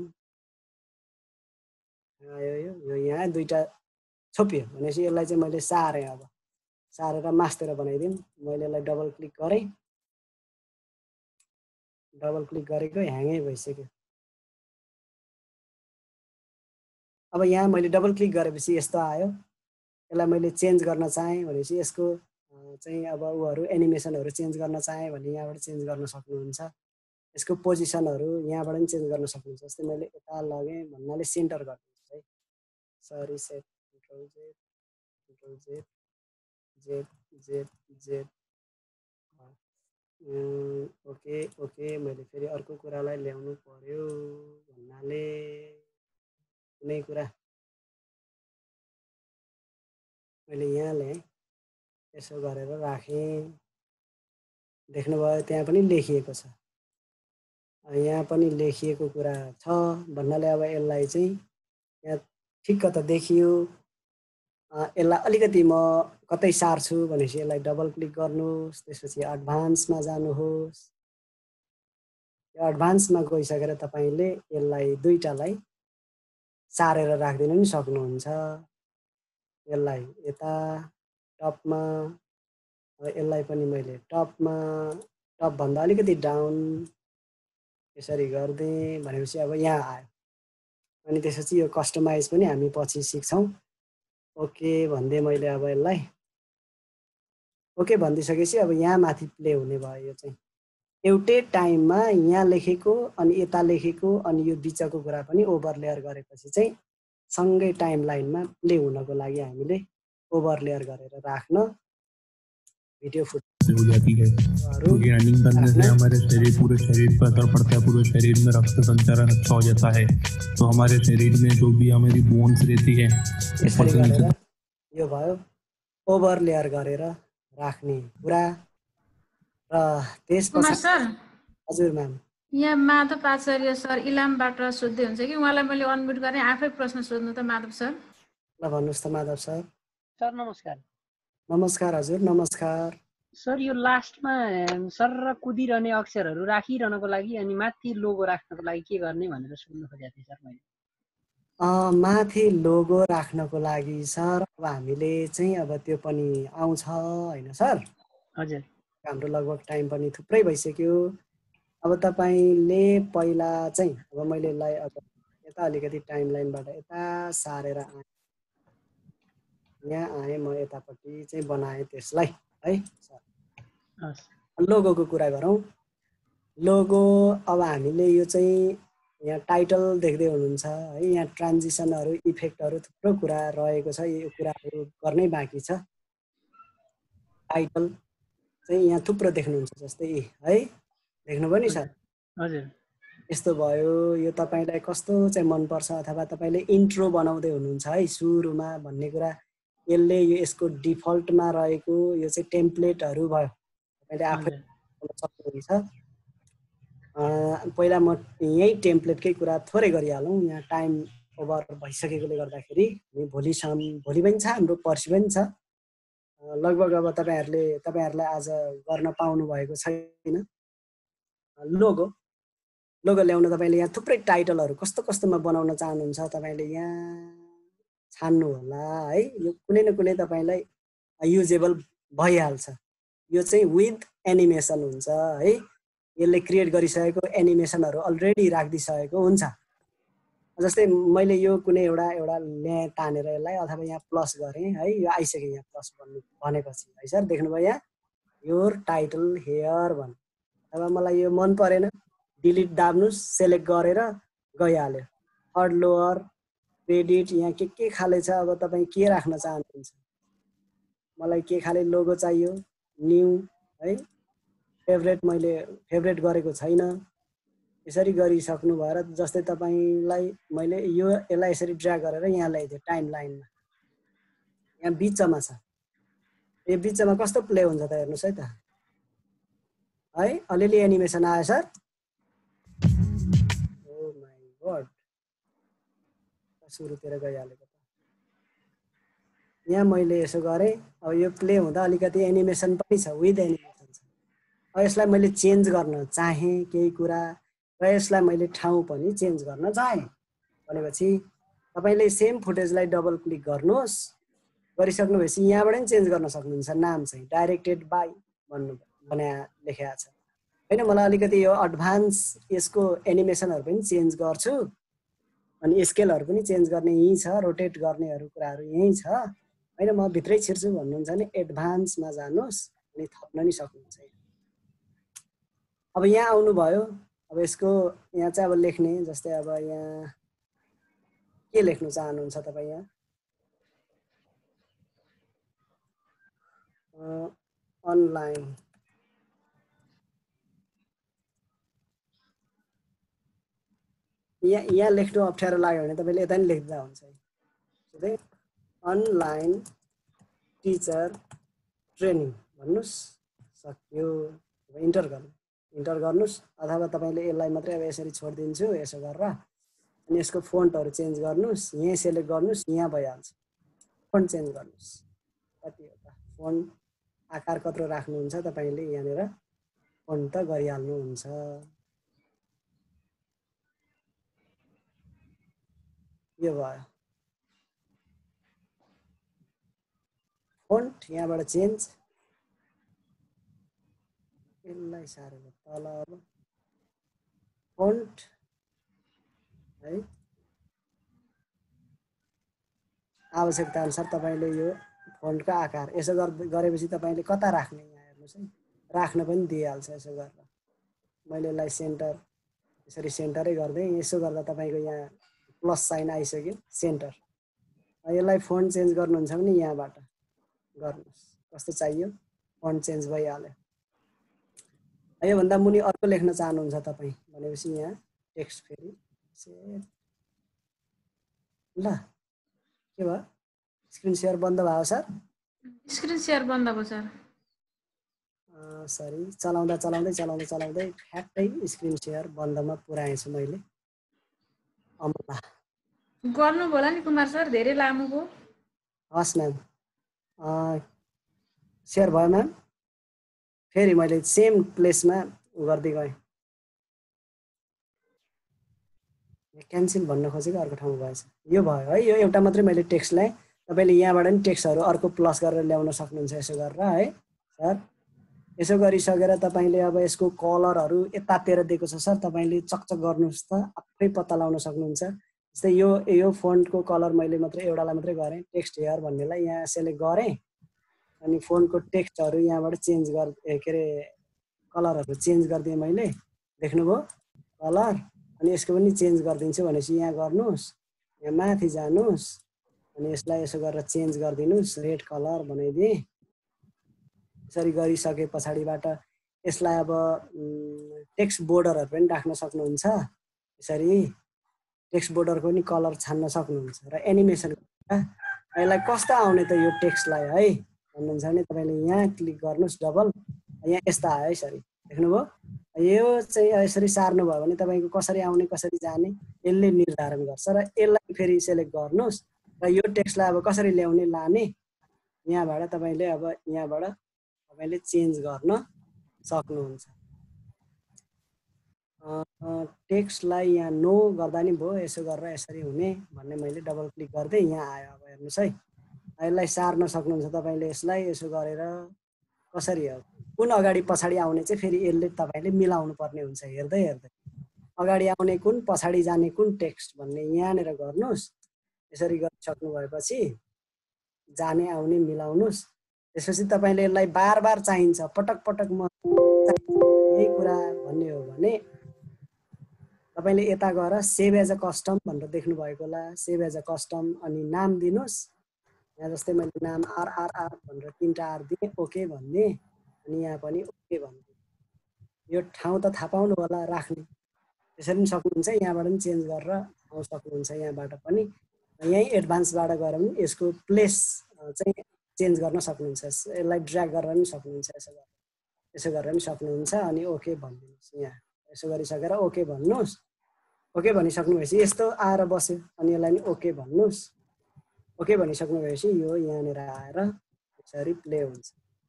यो यो यहाँ दुईवटा छोपियो भनेपछि यसलाई चाहिँ मैले सारेँ। अब सारेर मास्तिर बनाइदिउँ। मैले यसलाई डबल क्लिक गरेँ, डबल क्लिक गरेको ह्याङै भइसक्यो। अब यहाँ मैले डबल क्लिक गरेपछि यस्तो आयो। यसलाई मैले चेन्ज गर्न चाहेँ भनेपछि यसको चाहिँ अब उहरू एनिमेसनहरू चेन्ज गर्न चाहेँ भने यहाँबाट चेन्ज गर्न सक्नुहुन्छ। यसको पोजिसनहरू यहाँबाट पनि चेन्ज गर्न सक्नुहुन्छ। जस्तै मैले यता लगेँ भन्नाले सेन्टर गर्नुहुन्छ है, sorry set control Z control Z Z Z Z okay okay. मैले फेरि अर्को कुरालाई ल्याउनु पर्यो भन्नाले कुनै कुरा मैले यहाँ ल्याएँ, यसो गरेर राखेँ। देख्नुभयो त्यहाँ पनि लेखिएको छ, यहाँ पनि लेखिएको कुरा छ भन्नाले अब यसलाई चाहिँ यहाँ ठिक्क त देखियो। यसलाई अलिकति म कतै सार्छु भनेपछि यसलाई डबल क्लिक गर्नुहोस्, त्यसपछि एडभान्समा जानुहोस्। एडभान्समा गइसकेर तपाईले यसलाई दुईटालाई सारेर राख्दिन नि सक्नुहुन्छ। यसलाई यता टपमा यसलाई पनि मैले टपमा टप भन्दा अलिकति डाउन यसरी गर्दै भनेपछि अब यहाँ आयो। अनि त्यसपछि यो कस्टमाइज पनि हामी पछि सिक्छौँ। ओके भन्दै मैले अब यसलाई ओके भनिदिइसकेपछि अब यहाँ माथि प्ले हुने भयो। यो चाहिँ एउटै टाइममा यहाँ लेखेको अनि यता लेखेको अनि यो बिचको कुरा पनि ओभरलेयर गरेपछि चाहिँ सँगै टाइम लाइनमा प्ले हुनको लागि हामीले ओभरलेयर गरेर राख्न वीडियो फुट हो जाती है, क्योंकि रनिंग करने से हमारे शरीर पूरे शरीर पर असर पड़ता है, पूरे शरीर में रक्त संचारण अच्छा हो जाता है। तो हमारे शरीर में जो भी हमारी बोन्स रहती है यो भयो ओभरलेयर गरेर राख्ने कुरा। र त्यसपछि सर हजुर म्याम यहाँ माधव आचार्य सर इलामबाट सोध्दै हुन्छ कि उहाँलाई मैले अनम्युट गरेँ, आफै प्रश्न सोध्नु त माधव सर। ल भन्नुहोस् त माधव सर। सर नमस्कार। नमस्कार हजुर नमस्कार। सर यो लास्टमा सर र कुदिरहने अक्षरहरू राखिरहनको लागि अनि माथि लोगो राख्नको लागि के गर्ने भनेर सोध्नु खोजेको थिएँ सर मैले। माथि लोगो राख्नको लागि सर अब हामीले चाहिँ अब त्यो पनि आउँछ होइन सर? हजुर। हाम्रो लगभग टाइम पनि थुप्रै भइसक्यो। अब तपाईँले पहिला चाहिँ अब मैले यसलाई अब यता अलिकति टाइम लाइनबाट यता सारेर आएँ, यहाँ आएँ म यतापट्टि चाहिँ बनाएँ त्यसलाई है सर। लोगोको कुरा गरौँ। लोगो अब हामीले यो चाहिँ यहाँ टाइटल देख्दै हुनुहुन्छ है, यहाँ ट्रान्जिसनहरू इफेक्टहरू थुप्रो कुरा रहेको छ, यो कुराहरू गर्नै बाँकी छ। टाइटल चाहिँ यहाँ थुप्रो देख्नुहुन्छ जस्तै है, देख्नुभयो नि सर? हजुर। यस्तो भयो। यो तपाईँलाई कस्तो चाहिँ मनपर्छ अथवा तपाईँले इन्ट्रो बनाउँदै हुनुहुन्छ है सुरुमा भन्ने कुरा, यसले यो यसको डिफल्टमा रहेको यो चाहिँ टेम्प्लेटहरू भयो, तपाईँले आफै सक्नुहुन्छ। पहिला म यही टेम्प्लेटकै कुरा थोरै गरिहालौँ, यहाँ टाइम ओभर भइसकेकोले गर्दाखेरि भोलिसम्म भोलि पनि छ हाम्रो, पर्सि पनि छ। लगभग अब तपाईँहरूले तपाईँहरूलाई आज गर्न पाउनु भएको छैन। लोगो लोगो ल्याउन तपाईँले यहाँ थुप्रै टाइटलहरू कस्तो कस्तोमा बनाउन चाहनुहुन्छ तपाईँले यहाँ छान्नु होला है। यो कुनै न कुनै तपाईँलाई युजेबल भइहाल्छ। यो चाहिँ विथ एनिमेसन हुन्छ है, यसले क्रिएट गरिसकेको एनिमेसनहरू अलरेडी राखिदिइसकेको हुन्छ। जस्तै मैले यो कुनै एउटा एउटा ल्याएँ तानेर यसलाई अथवा यहाँ प्लस गरेँ है, यो आइसक्यो यहाँ प्लस भन्नु भनेपछि है सर, देख्नुभयो यहाँ योर टाइटल हेयर भन्। अब मलाई यो मन परेन, डिलिट दाब्नुहोस्, सेलेक्ट गरेर गइहाल्यो। थर्ड लोअर क्रेडिट यहाँ के के खाले छ, अब तपाईँ के राख्न चाहनुहुन्छ? मलाई के खाले लोगो चाहियो, न्यू है, फेभरेट मैले फेभरेट गरेको छैन। यसरी गरिसक्नु भएर जस्तै तपाईँलाई मैले यो यसलाई यसरी ड्र्याग गरेर यहाँ ल्याइदिएँ टाइम लाइनमा, यहाँ बिचमा छ। यो बिचमा कस्तो प्ले हुन्छ त हेर्नुहोस् है त है, अलिअलि एनिमेसन आयो सर। ओ माई गॉड, सुरुतिर गइहालेको त। यहाँ मैले यसो गरेँ, अब यो प्ले हुँदा अलिकति एनिमेसन पनि छ, विथ एनिमेसन छ। अब यसलाई मैले चेन्ज गर्न चाहेँ केही कुरा, र यसलाई मैले ठाउँ पनि चेन्ज गर्न चाहेँ भनेपछि तपाईँले सेम फुटेजलाई डबल क्लिक गर्नुहोस्, गरिसक्नु भएपछि यहाँबाट पनि चेन्ज गर्न सक्नुहुन्छ। नाम चाहिँ डाइरेक्टेड बाई भन्नु बना लेखेको छ होइन। मलाई अलिकति यो एडभान्स यसको एनिमेसनहरू पनि चेन्ज गर्छु, अनि स्केलहरू पनि चेन्ज गर्ने यहीँ छ, रोटेट गर्नेहरू कुराहरू यहीँ छ होइन। म भित्रै छिर्छु भन्नुहुन्छ भने एडभान्समा जानुहोस् अनि थप्न नि सक्नुहुन्छ। अब यहाँ आउनुभयो, अब यसको यहाँ चाहिँ अब लेख्ने जस्तै अब यहाँ के लेख्नु चाहनुहुन्छ तपाईँ? यहाँ अनलाइन यहाँ यहाँ लेख्नु अप्ठ्यारो लाग्यो भने तपाईँले यता नि लेख्दा हुन्छ। अनलाइन टिचर ट्रेनिङ भन्नुहोस्, सक्यो। इन्टर गर्नु इन्टर गर्नुहोस्, अथवा तपाईँले यसलाई मात्रै अब यसरी छोडिदिन्छु यसो गरेर, अनि यसको फोन्टहरू चेन्ज गर्नुहोस्, यहीँ सेलेक्ट गर्नुहोस्, यहाँ भइहाल्छ। फोन्ट चेन्ज गर्नुहोस्, कतिवटा फोन्ट आकार कत्रो राख्नुहुन्छ तपाईँले यहाँनिर फोन्ट त गरिहाल्नुहुन्छ। यो भयो फोन्ट यहाँबाट चेन्ज यसलाई सारो तल अब फोन्ट है आवश्यकता अनुसार तपाईले यो फोन्टको आकार यसो गरेपछि तपाईले कता राख्ने यहाँ हेर्नुस् है राख्न पनि दिइहाल्छ यसो गरेर मैले यसलाई सेन्टर यसरी सेन्टरै गर्दै यसो गर्दा तपाईको यहाँ प्लस साइन आइसक्यो सेन्टर यसलाई फोन्ट चेन्ज गर्नुहुन्छ भने यहाँबाट गर्नुस् कस्तो चाहियो फोन्ट चेन्ज भइहाल्यो यो भन्दा मुनि अर्को लेख्न चाहनुहुन्छ तपाई भनेपछि यहाँ टेक्स्ट फेरि ल के भयो स्क्रिन शेयर बन्द भयो सर स्क्रिन शेयर बन्द भयो सर सरी चलाउँदा चलाउँदै चलाउँदै चलाउँदै ठ्याक्कै स्क्रिन शेयर बन्दमा पुर्याएछु मैले अमला गर्नु होला नि कुमार सर धेरै लामो भयो हस् म्याम शेयर भयो म्याम फेरि मैले सेम प्लेसमा गर्दै गएँ क्यान्सल भन्न खोजेको अर्को ठाउँमा भएछ यो भयो है यो एउटा मात्रै मैले टेक्स्टलाई तपाईले यहाँबाट नि टेक्स्टहरू अर्को प्लस गरेर ल्याउन सक्नुहुन्छ यसो गरेर है सर यसो गरिसकेर तपाईले अब यसको कलरहरू यतातिर दिएको छ सर तपाईले चकचक गर्नुस् त आफै पत्ता लगाउन सक्नुहुन्छ जस्तै यो यो फोन्टको कलर मैले मात्र एउटालाई मात्रै गरेँ टेक्स्ट हेयर भन्नेलाई यहाँ सेलेक्ट गरेँ अनि फोन्टको टेक्स्टहरू यहाँबाट चेन्ज गर के अरे कलरहरू चेन्ज गरिदिएँ मैले देख्नुभयो कलर अनि यसको पनि चेन्ज गरिदिन्छु भनेपछि यहाँ गर्नुस् यहाँ माथि जानुस् अनि यसलाई यसो गरेर चेन्ज गरिदिनुस् रेड कलर बनाइदिएँ यसरी गरिसके पछाडिबाट यसलाई अब टेक्स्ट बोर्डरहरू पनि राख्न सक्नुहुन्छ यसरी टेक्स्ट बोर्डरको पनि कलर छान्न सक्नुहुन्छ र एनिमेसन यसलाई कस्तो आउने त यो टेक्स्टलाई है भन्नुहुन्छ भने तपाईले यहाँ क्लिक गर्नुस् डबल यहाँ यस्ता आयो है सरी देख्नुभयो यो चाहिँ यसरी सार्नु भयो भने तपाईको कसरी आउने कसरी जाने यसले निर्धारण गर्छ र यसलाई फेरि सेलेक्ट गर्नुस् र यो टेक्स्टलाई अब कसरी ल्याउने लाने यहाँबाट तपाईले अब यहाँबाट तपाईले चेन्ज गर्न सक्नुहुन्छ टेक्स्टलाई यहाँ नो गर्दा नि भयो यसो गरेर यसरी हुने भन्ने मैले डबल क्लिक गर्दै यहाँ आयो अब हेर्नुस् है यसलाई सार्न सक्नुहुन्छ तपाईले यसलाई यसो गरेर कसरी हो कुन अगाडि पछाडि आउने चाहिँ फेरि यसले तपाईले मिलाउनु पर्ने हुन्छ हेर्दै हेर्दै अगाडि आउने कुन पछाडि जाने कुन टेक्स्ट भन्ने यहाँनेर गर्नुस् यसरी गरिसक्नु भएपछि जाने आउने मिलाउनुस् त्यसपछि तपाईले यसलाई बार बार चाहिन्छ पटक पटक म यही कुरा भन्ने हो भने तपाईले यता गएर सेभ एज अ कस्टम भनेर देख्नु भएको होला सेभ एज अ कस्टम अनि नाम दिनुस् यहाँ जस्तै मैले नाम आर आर आर भनेर तीनटा आर दिएँ ओके भन्ने अनि यहाँ पनि ओके भन्ने यो ठाउँ त थाहा पाउनु होला राख्ने त्यसरी पनि सक्नुहुन्छ यहाँबाट पनि चेन्ज गरेर ठाउँ सक्नुहुन्छ यहाँबाट पनि यही एडभान्सबाट गएर पनि यसको प्लेस चाहिँ चेन्ज गर्न सक्नुहुन्छ यसलाई ड्र्याग गरेर पनि सक्नुहुन्छ यसो गरेर यसो गरेर पनि सक्नुहुन्छ अनि ओके भनिदिनुहोस् यहाँ यसो गरिसकेर ओके भन्नुहोस् ओके भनिसक्नु भएपछि यस्तो आएर बस्यो अनि यसलाई नि ओके भन्नुहोस् ओके भनिसक्नु भएपछि यो यहाँनिर आएर यसरी प्ले हुन्छ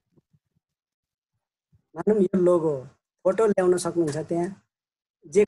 मानौँ यो लोगो फोटो ल्याउन सक्नुहुन्छ त्यहाँ जे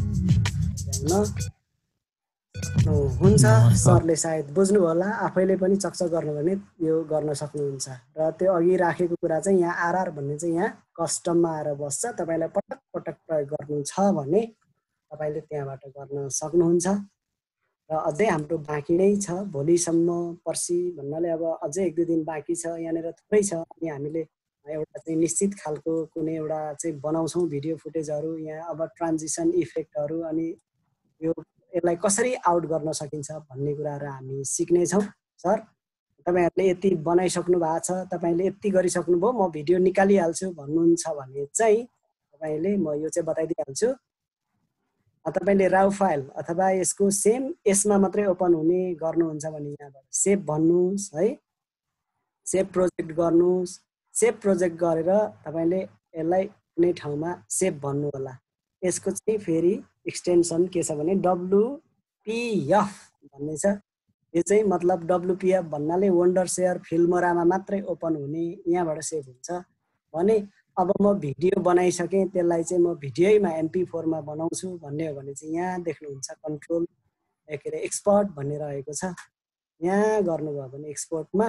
ल्याउन हुन्छ सरले सायद बुझ्नु होला आफैले पनि चकचक गर्नु भने यो गर्न सक्नुहुन्छ र त्यो अघि राखेको कुरा चाहिँ यहाँ आरआर भन्ने चाहिँ यहाँ कस्टममा आएर बस्छ तपाईलाई पटक पटक प्रयोग गर्नु छ भने तपाईले त्यहाँबाट गर्न सक्नुहुन्छ र अझै हाम्रो बाँकी नै छ भोलिसम्म पर्सि भन्नाले अब अझै एक दुई दिन बाँकी छ यहाँनिर थुप्रै छ अनि हामीले एउटा चाहिँ निश्चित खालको कुनै एउटा चाहिँ बनाउँछौँ भिडियो फुटेजहरू यहाँ अब ट्रान्जिसन इफेक्टहरू अनि यो यसलाई कसरी आउट गर्न सकिन्छ भन्ने कुराहरू हामी सिक्नेछौँ सर तपाईँहरूले यति बनाइसक्नु भएको छ तपाईँले यति गरिसक्नुभयो म भिडियो निकालिहाल्छु भन्नुहुन्छ भने चाहिँ तपाईँले म यो चाहिँ बताइदिइहाल्छु तपाईले राउ फाइल अथवा यसको सेम यसमा मात्रै ओपन हुने गर्नुहुन्छ भने यहाँबाट सेभ भन्नुहोस् है सेभ प्रोजेक्ट गर्नुहोस् सेभ प्रोजेक्ट गरेर तपाईले यसलाई कुनै ठाउँमा सेभ भन्नु होला यसको चाहिँ फेरि एक्सटेन्सन के छ भने डब्लुपिएफ भन्ने छ यो चाहिँ मतलब डब्लुपिएफ भन्नाले वन्डर सेयर फिल्मोरामा मात्रै ओपन हुने यहाँबाट सेभ हुन्छ भने अब म भिडियो बनाइसकेँ त्यसलाई चाहिँ म भिडियोमा एमपी फोरमा बनाउँछु भन्ने हो भने चाहिँ यहाँ देख्नुहुन्छ कन्ट्रोल के अरे एक्सपोर्ट भन्ने रहेको छ। यहाँ गर्नुभयो भने एक्सपोर्टमा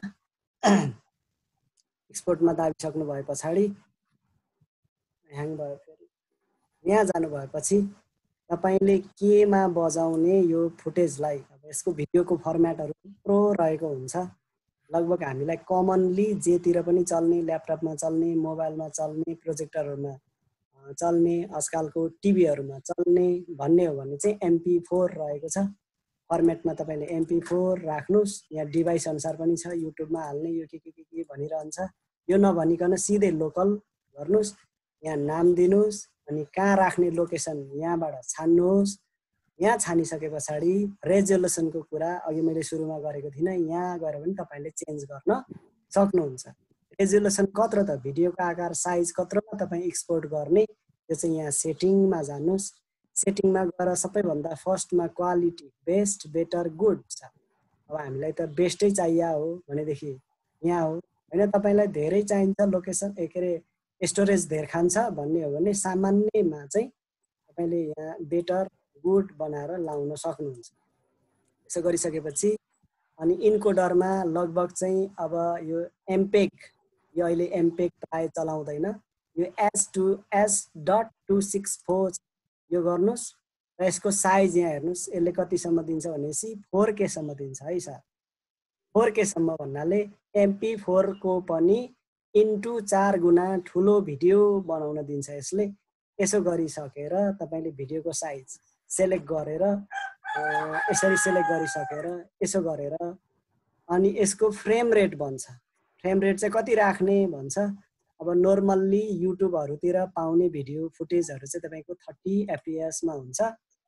एक्सपोर्टमा दाबिसक्नु भए पछाडि ह्याङ भयो फेरि यहाँ जानु भएपछि तपाईले केमा बजाउने यो फुटेजलाई अब यसको भिडियोको फर्म्याटहरु थुप्रो रहेको हुन्छ। लगभग हामीलाई कमनली जेतिर पनि चल्ने ल्यापटपमा चल्ने मोबाइलमा चल्ने प्रोजेक्टरहरुमा चल्ने आजकलको टिभीहरुमा चल्ने भन्ने हो भने चाहिँ एम पी फोर रहेको छ। फर्म्याटमा तपाईले एम पी फोर राख्नुस्। यहाँ डिभाइस अनुसार पनि छ युट्युबमा हाल्ने यो के के के के भनिरहन्छ। यो नभनिकन सिधै लोकल गर्नुस्। यहाँ नाम दिनुस् अनि कहाँ राख्ने लोकेसन यहाँबाट छान्नुहोस्। यहाँ छानिसके पछाडि रेजोल्युसनको कुरा अघि मैले सुरुमा गरेको थिइनँ, यहाँ गएर पनि तपाईले चेन्ज गर्न सक्नुहुन्छ। रेजोल्युसन कत्रो त भिडियोको आकार साइज कत्रोमा तपाई एक्सपोर्ट गर्ने यो चाहिँ यहाँ सेटिङमा जानुस्। सेटिङमा गएर सबैभन्दा फर्स्टमा क्वालिटी बेस्ट बेटर गुड छ। अब हामीलाई त बेस्टै चाहिया हो भनेदेखि यहाँ हो हैन। तपाईलाई धेरै चाहिन्छ लोकेसन ए के अरे स्टोरेज धेर खान्छ भन्ने हो भने सामान्यमा चाहिँ तपाईले यहाँ बेटर गुड बनाएर लाउन सक्नुहुन्छ। यसो गरिसकेपछि अनि इन्कोडरमा लगभग चाहिँ अब यो एमपेग यो अहिले एमपेग प्राय चलाउँदैन। यो S two S dot two six four यो गर्नुस् र यसको साइज यहाँ हेर्नुस् यसले कतिसम्म दिन्छ भनेपछि फोर के सम्म दिन्छ है सर। फोर के सम्म भन्नाले एमपी फोर को पनि इन्टु चार गुणा ठुलो भिडियो बनाउन दिन्छ यसले। यसो गरिसकेर तपाईले भिडियोको साइज सेलेक्ट गरेर यसरी सेलेक्ट गरिसकेर यसो गरेर अनि यसको फ्रेम रेट भन्छ। फ्रेम रेट चाहिँ कति राख्ने भन्छ। अब नर्मल्ली युट्युबहरुतिर पाउने भिडियो फुटेजहरु चाहिँ तपाईको थर्टी एफपीएस मा हुन्छ।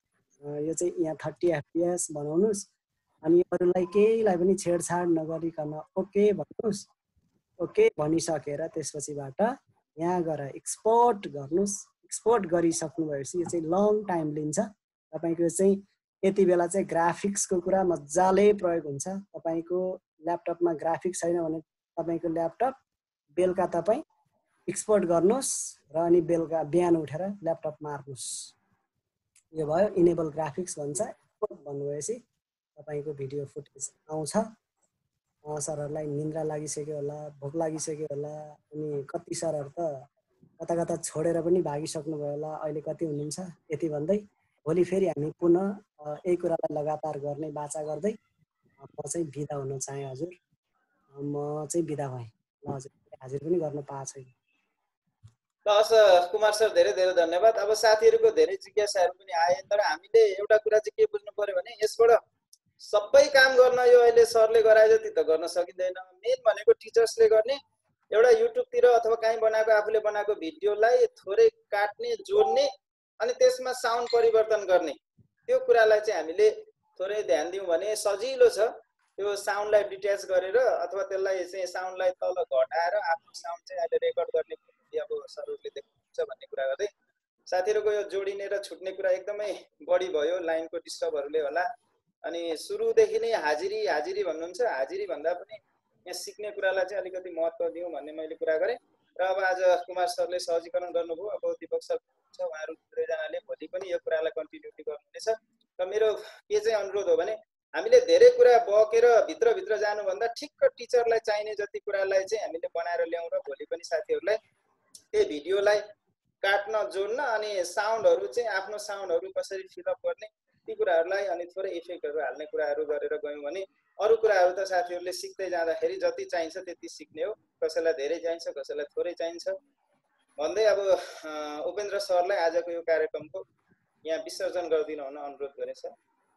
यो चाहिँ यहाँ थर्टी एफपीएस बनाउनुस् अनि अरुलाई केहीलाई पनि छेडछाड नगरिकन ओके भन्नुस्। ओके भनिसकेर त्यसपछिबाट यहाँ गएर एक्सपोर्ट गर्नुस्। एक्सपोर्ट गरिसक्नु भएपछि यो चाहिँ लङ टाइम लिन्छ। तपाईको चाहिँ यति बेला चाहिँ ग्राफिक्सको कुरा मजाले प्रयोग हुन्छ। तपाईको ल्यापटपमा ग्राफिक्स छैन भने तपाईको ल्यापटप बेलुका तपाई एक्सपोर्ट गर्नुस् र अनि बेलुका बिहान उठेर ल्यापटप मार्नुस्। यो भयो इनेबल ग्राफिक्स भन्छ। एक्सपोर्ट भन्नुभएपछि तपाईको भिडियो फुटेज आउँछ। सरहरुलाई निन्द्रा लागिसक्यो होला, भोक लागिसक्यो होला अनि कति सरहरु त कता कता छोडेर पनि भागिसक्नु भयो होला। अहिले कति हुनुहुन्छ यति भन्दै भोलि फेरि हामी पुनः यही कुरालाई लगातार गर्ने बाचा गर्दै म चाहिँ बिदा हुन चाहे हजुर। म चाहिँ बिदा भएँ ल हजुर हाजिर पनि गर्न पाएको छैन। ल हस् कुमार सर धेरै धेरै धन्यवाद। अब साथीहरुको धेरै जिज्ञासाहरु पनि आए तर हामीले एउटा कुरा चाहिँ के बुझ्नु पर्यो भने यसबाट सबै काम गर्न यो अहिले सरले गराए जति त गर्न सकिदैन। मेन भनेको टिचर्सले गर्ने एउटा युट्युबतिर अथवा कहीँ बनाएको आफूले बनाएको भिडियोलाई थोरै काट्ने जोड्ने अनि त्यसमा साउन्ड परिवर्तन गर्ने त्यो कुरालाई चाहिँ हामीले थोरै ध्यान दियौं भने सजिलो छ। त्यो साउन्डलाई डिट्याच गरेर अथवा त्यसलाई चाहिँ साउन्डलाई तल घटाएर आफ्नो साउन्ड चाहिँ अहिले रेकर्ड गर्ने अब सरहरूले देख्नुहुन्छ भन्ने कुरा गर्दै साथीहरुको यो जोडिने र छुट्ने कुरा एकदमै बढी भयो। लाइनको डिस्टर्बहरुले होला अनि सुरुदेखि नै हाजिरी हाजिरी भन्नुहुन्छ। हाजिरी भन्दा पनि यहाँ सिक्ने कुरालाई चाहिँ अलिकति महत्त्व दिउँ भन्ने मैले कुरा गरेँ र अब आज कुमार सरले सहजीकरण गर्नुभयो। अब दीपक सर छ उहाँहरु दुवैजनाले भोलि पनि यो कुरालाई कन्टिन्युटी गर्नुहुनेछ। र मेरो के चाहिँ अनुरोध हो भने हामीले धेरै कुरा बकेर भित्र भित्र जानुभन्दा ठिक्क टिचरलाई चाहिने जति कुरालाई चाहिँ हामीले बनाएर ल्याउँ र भोलि पनि साथीहरुलाई त्यही भिडियोलाई काट्न जोड्न अनि साउन्डहरु चाहिँ आफ्नो साउन्डहरु कसरी फिलअप गर्ने ती कुराहरुलाई अनि थोरै इफेक्टहरु हाल्ने कुराहरु गरेर गयौं भने अरु कुराहरु त साथीहरुले सिक्दै जाँदाखेरि जति चाहिन्छ त्यति सिक्ने हो। कसैलाई धेरै चाहिन्छ कसैलाई थोरै चाहिन्छ भन्दै अब उपेन्द्र सरलाई आजको यो कार्यक्रमको यहाँ विसर्जन गरिदिनु हुन अनुरोध गरे सर।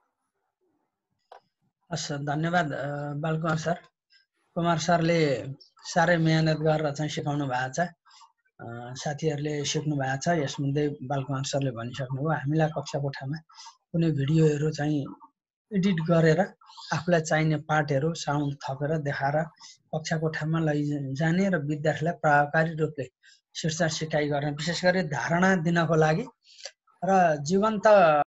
हस् धन्यवाद बालकुमार सर। कुमार सरले साह्रै मेहनत गरेर चाहिँ सिकाउनु भएको छ। साथीहरुले सिक्नु भएको छ। यसमध्ये बालकुमार सरले भनिसक्नुभयो हामीलाई कक्षा कोठामा कुनै भिडियोहरु चाहिँ एडिट गरेर आफूलाई चाहिने पार्टहरु साउन्ड थपेर देखाएर कक्षा कोठामा लैजाने र विद्यार्थीलाई प्रभावकारी रूपले शिक्षा सिकाइ गर्न विशेष गरी धारणा दिनको लागि र जीवन्त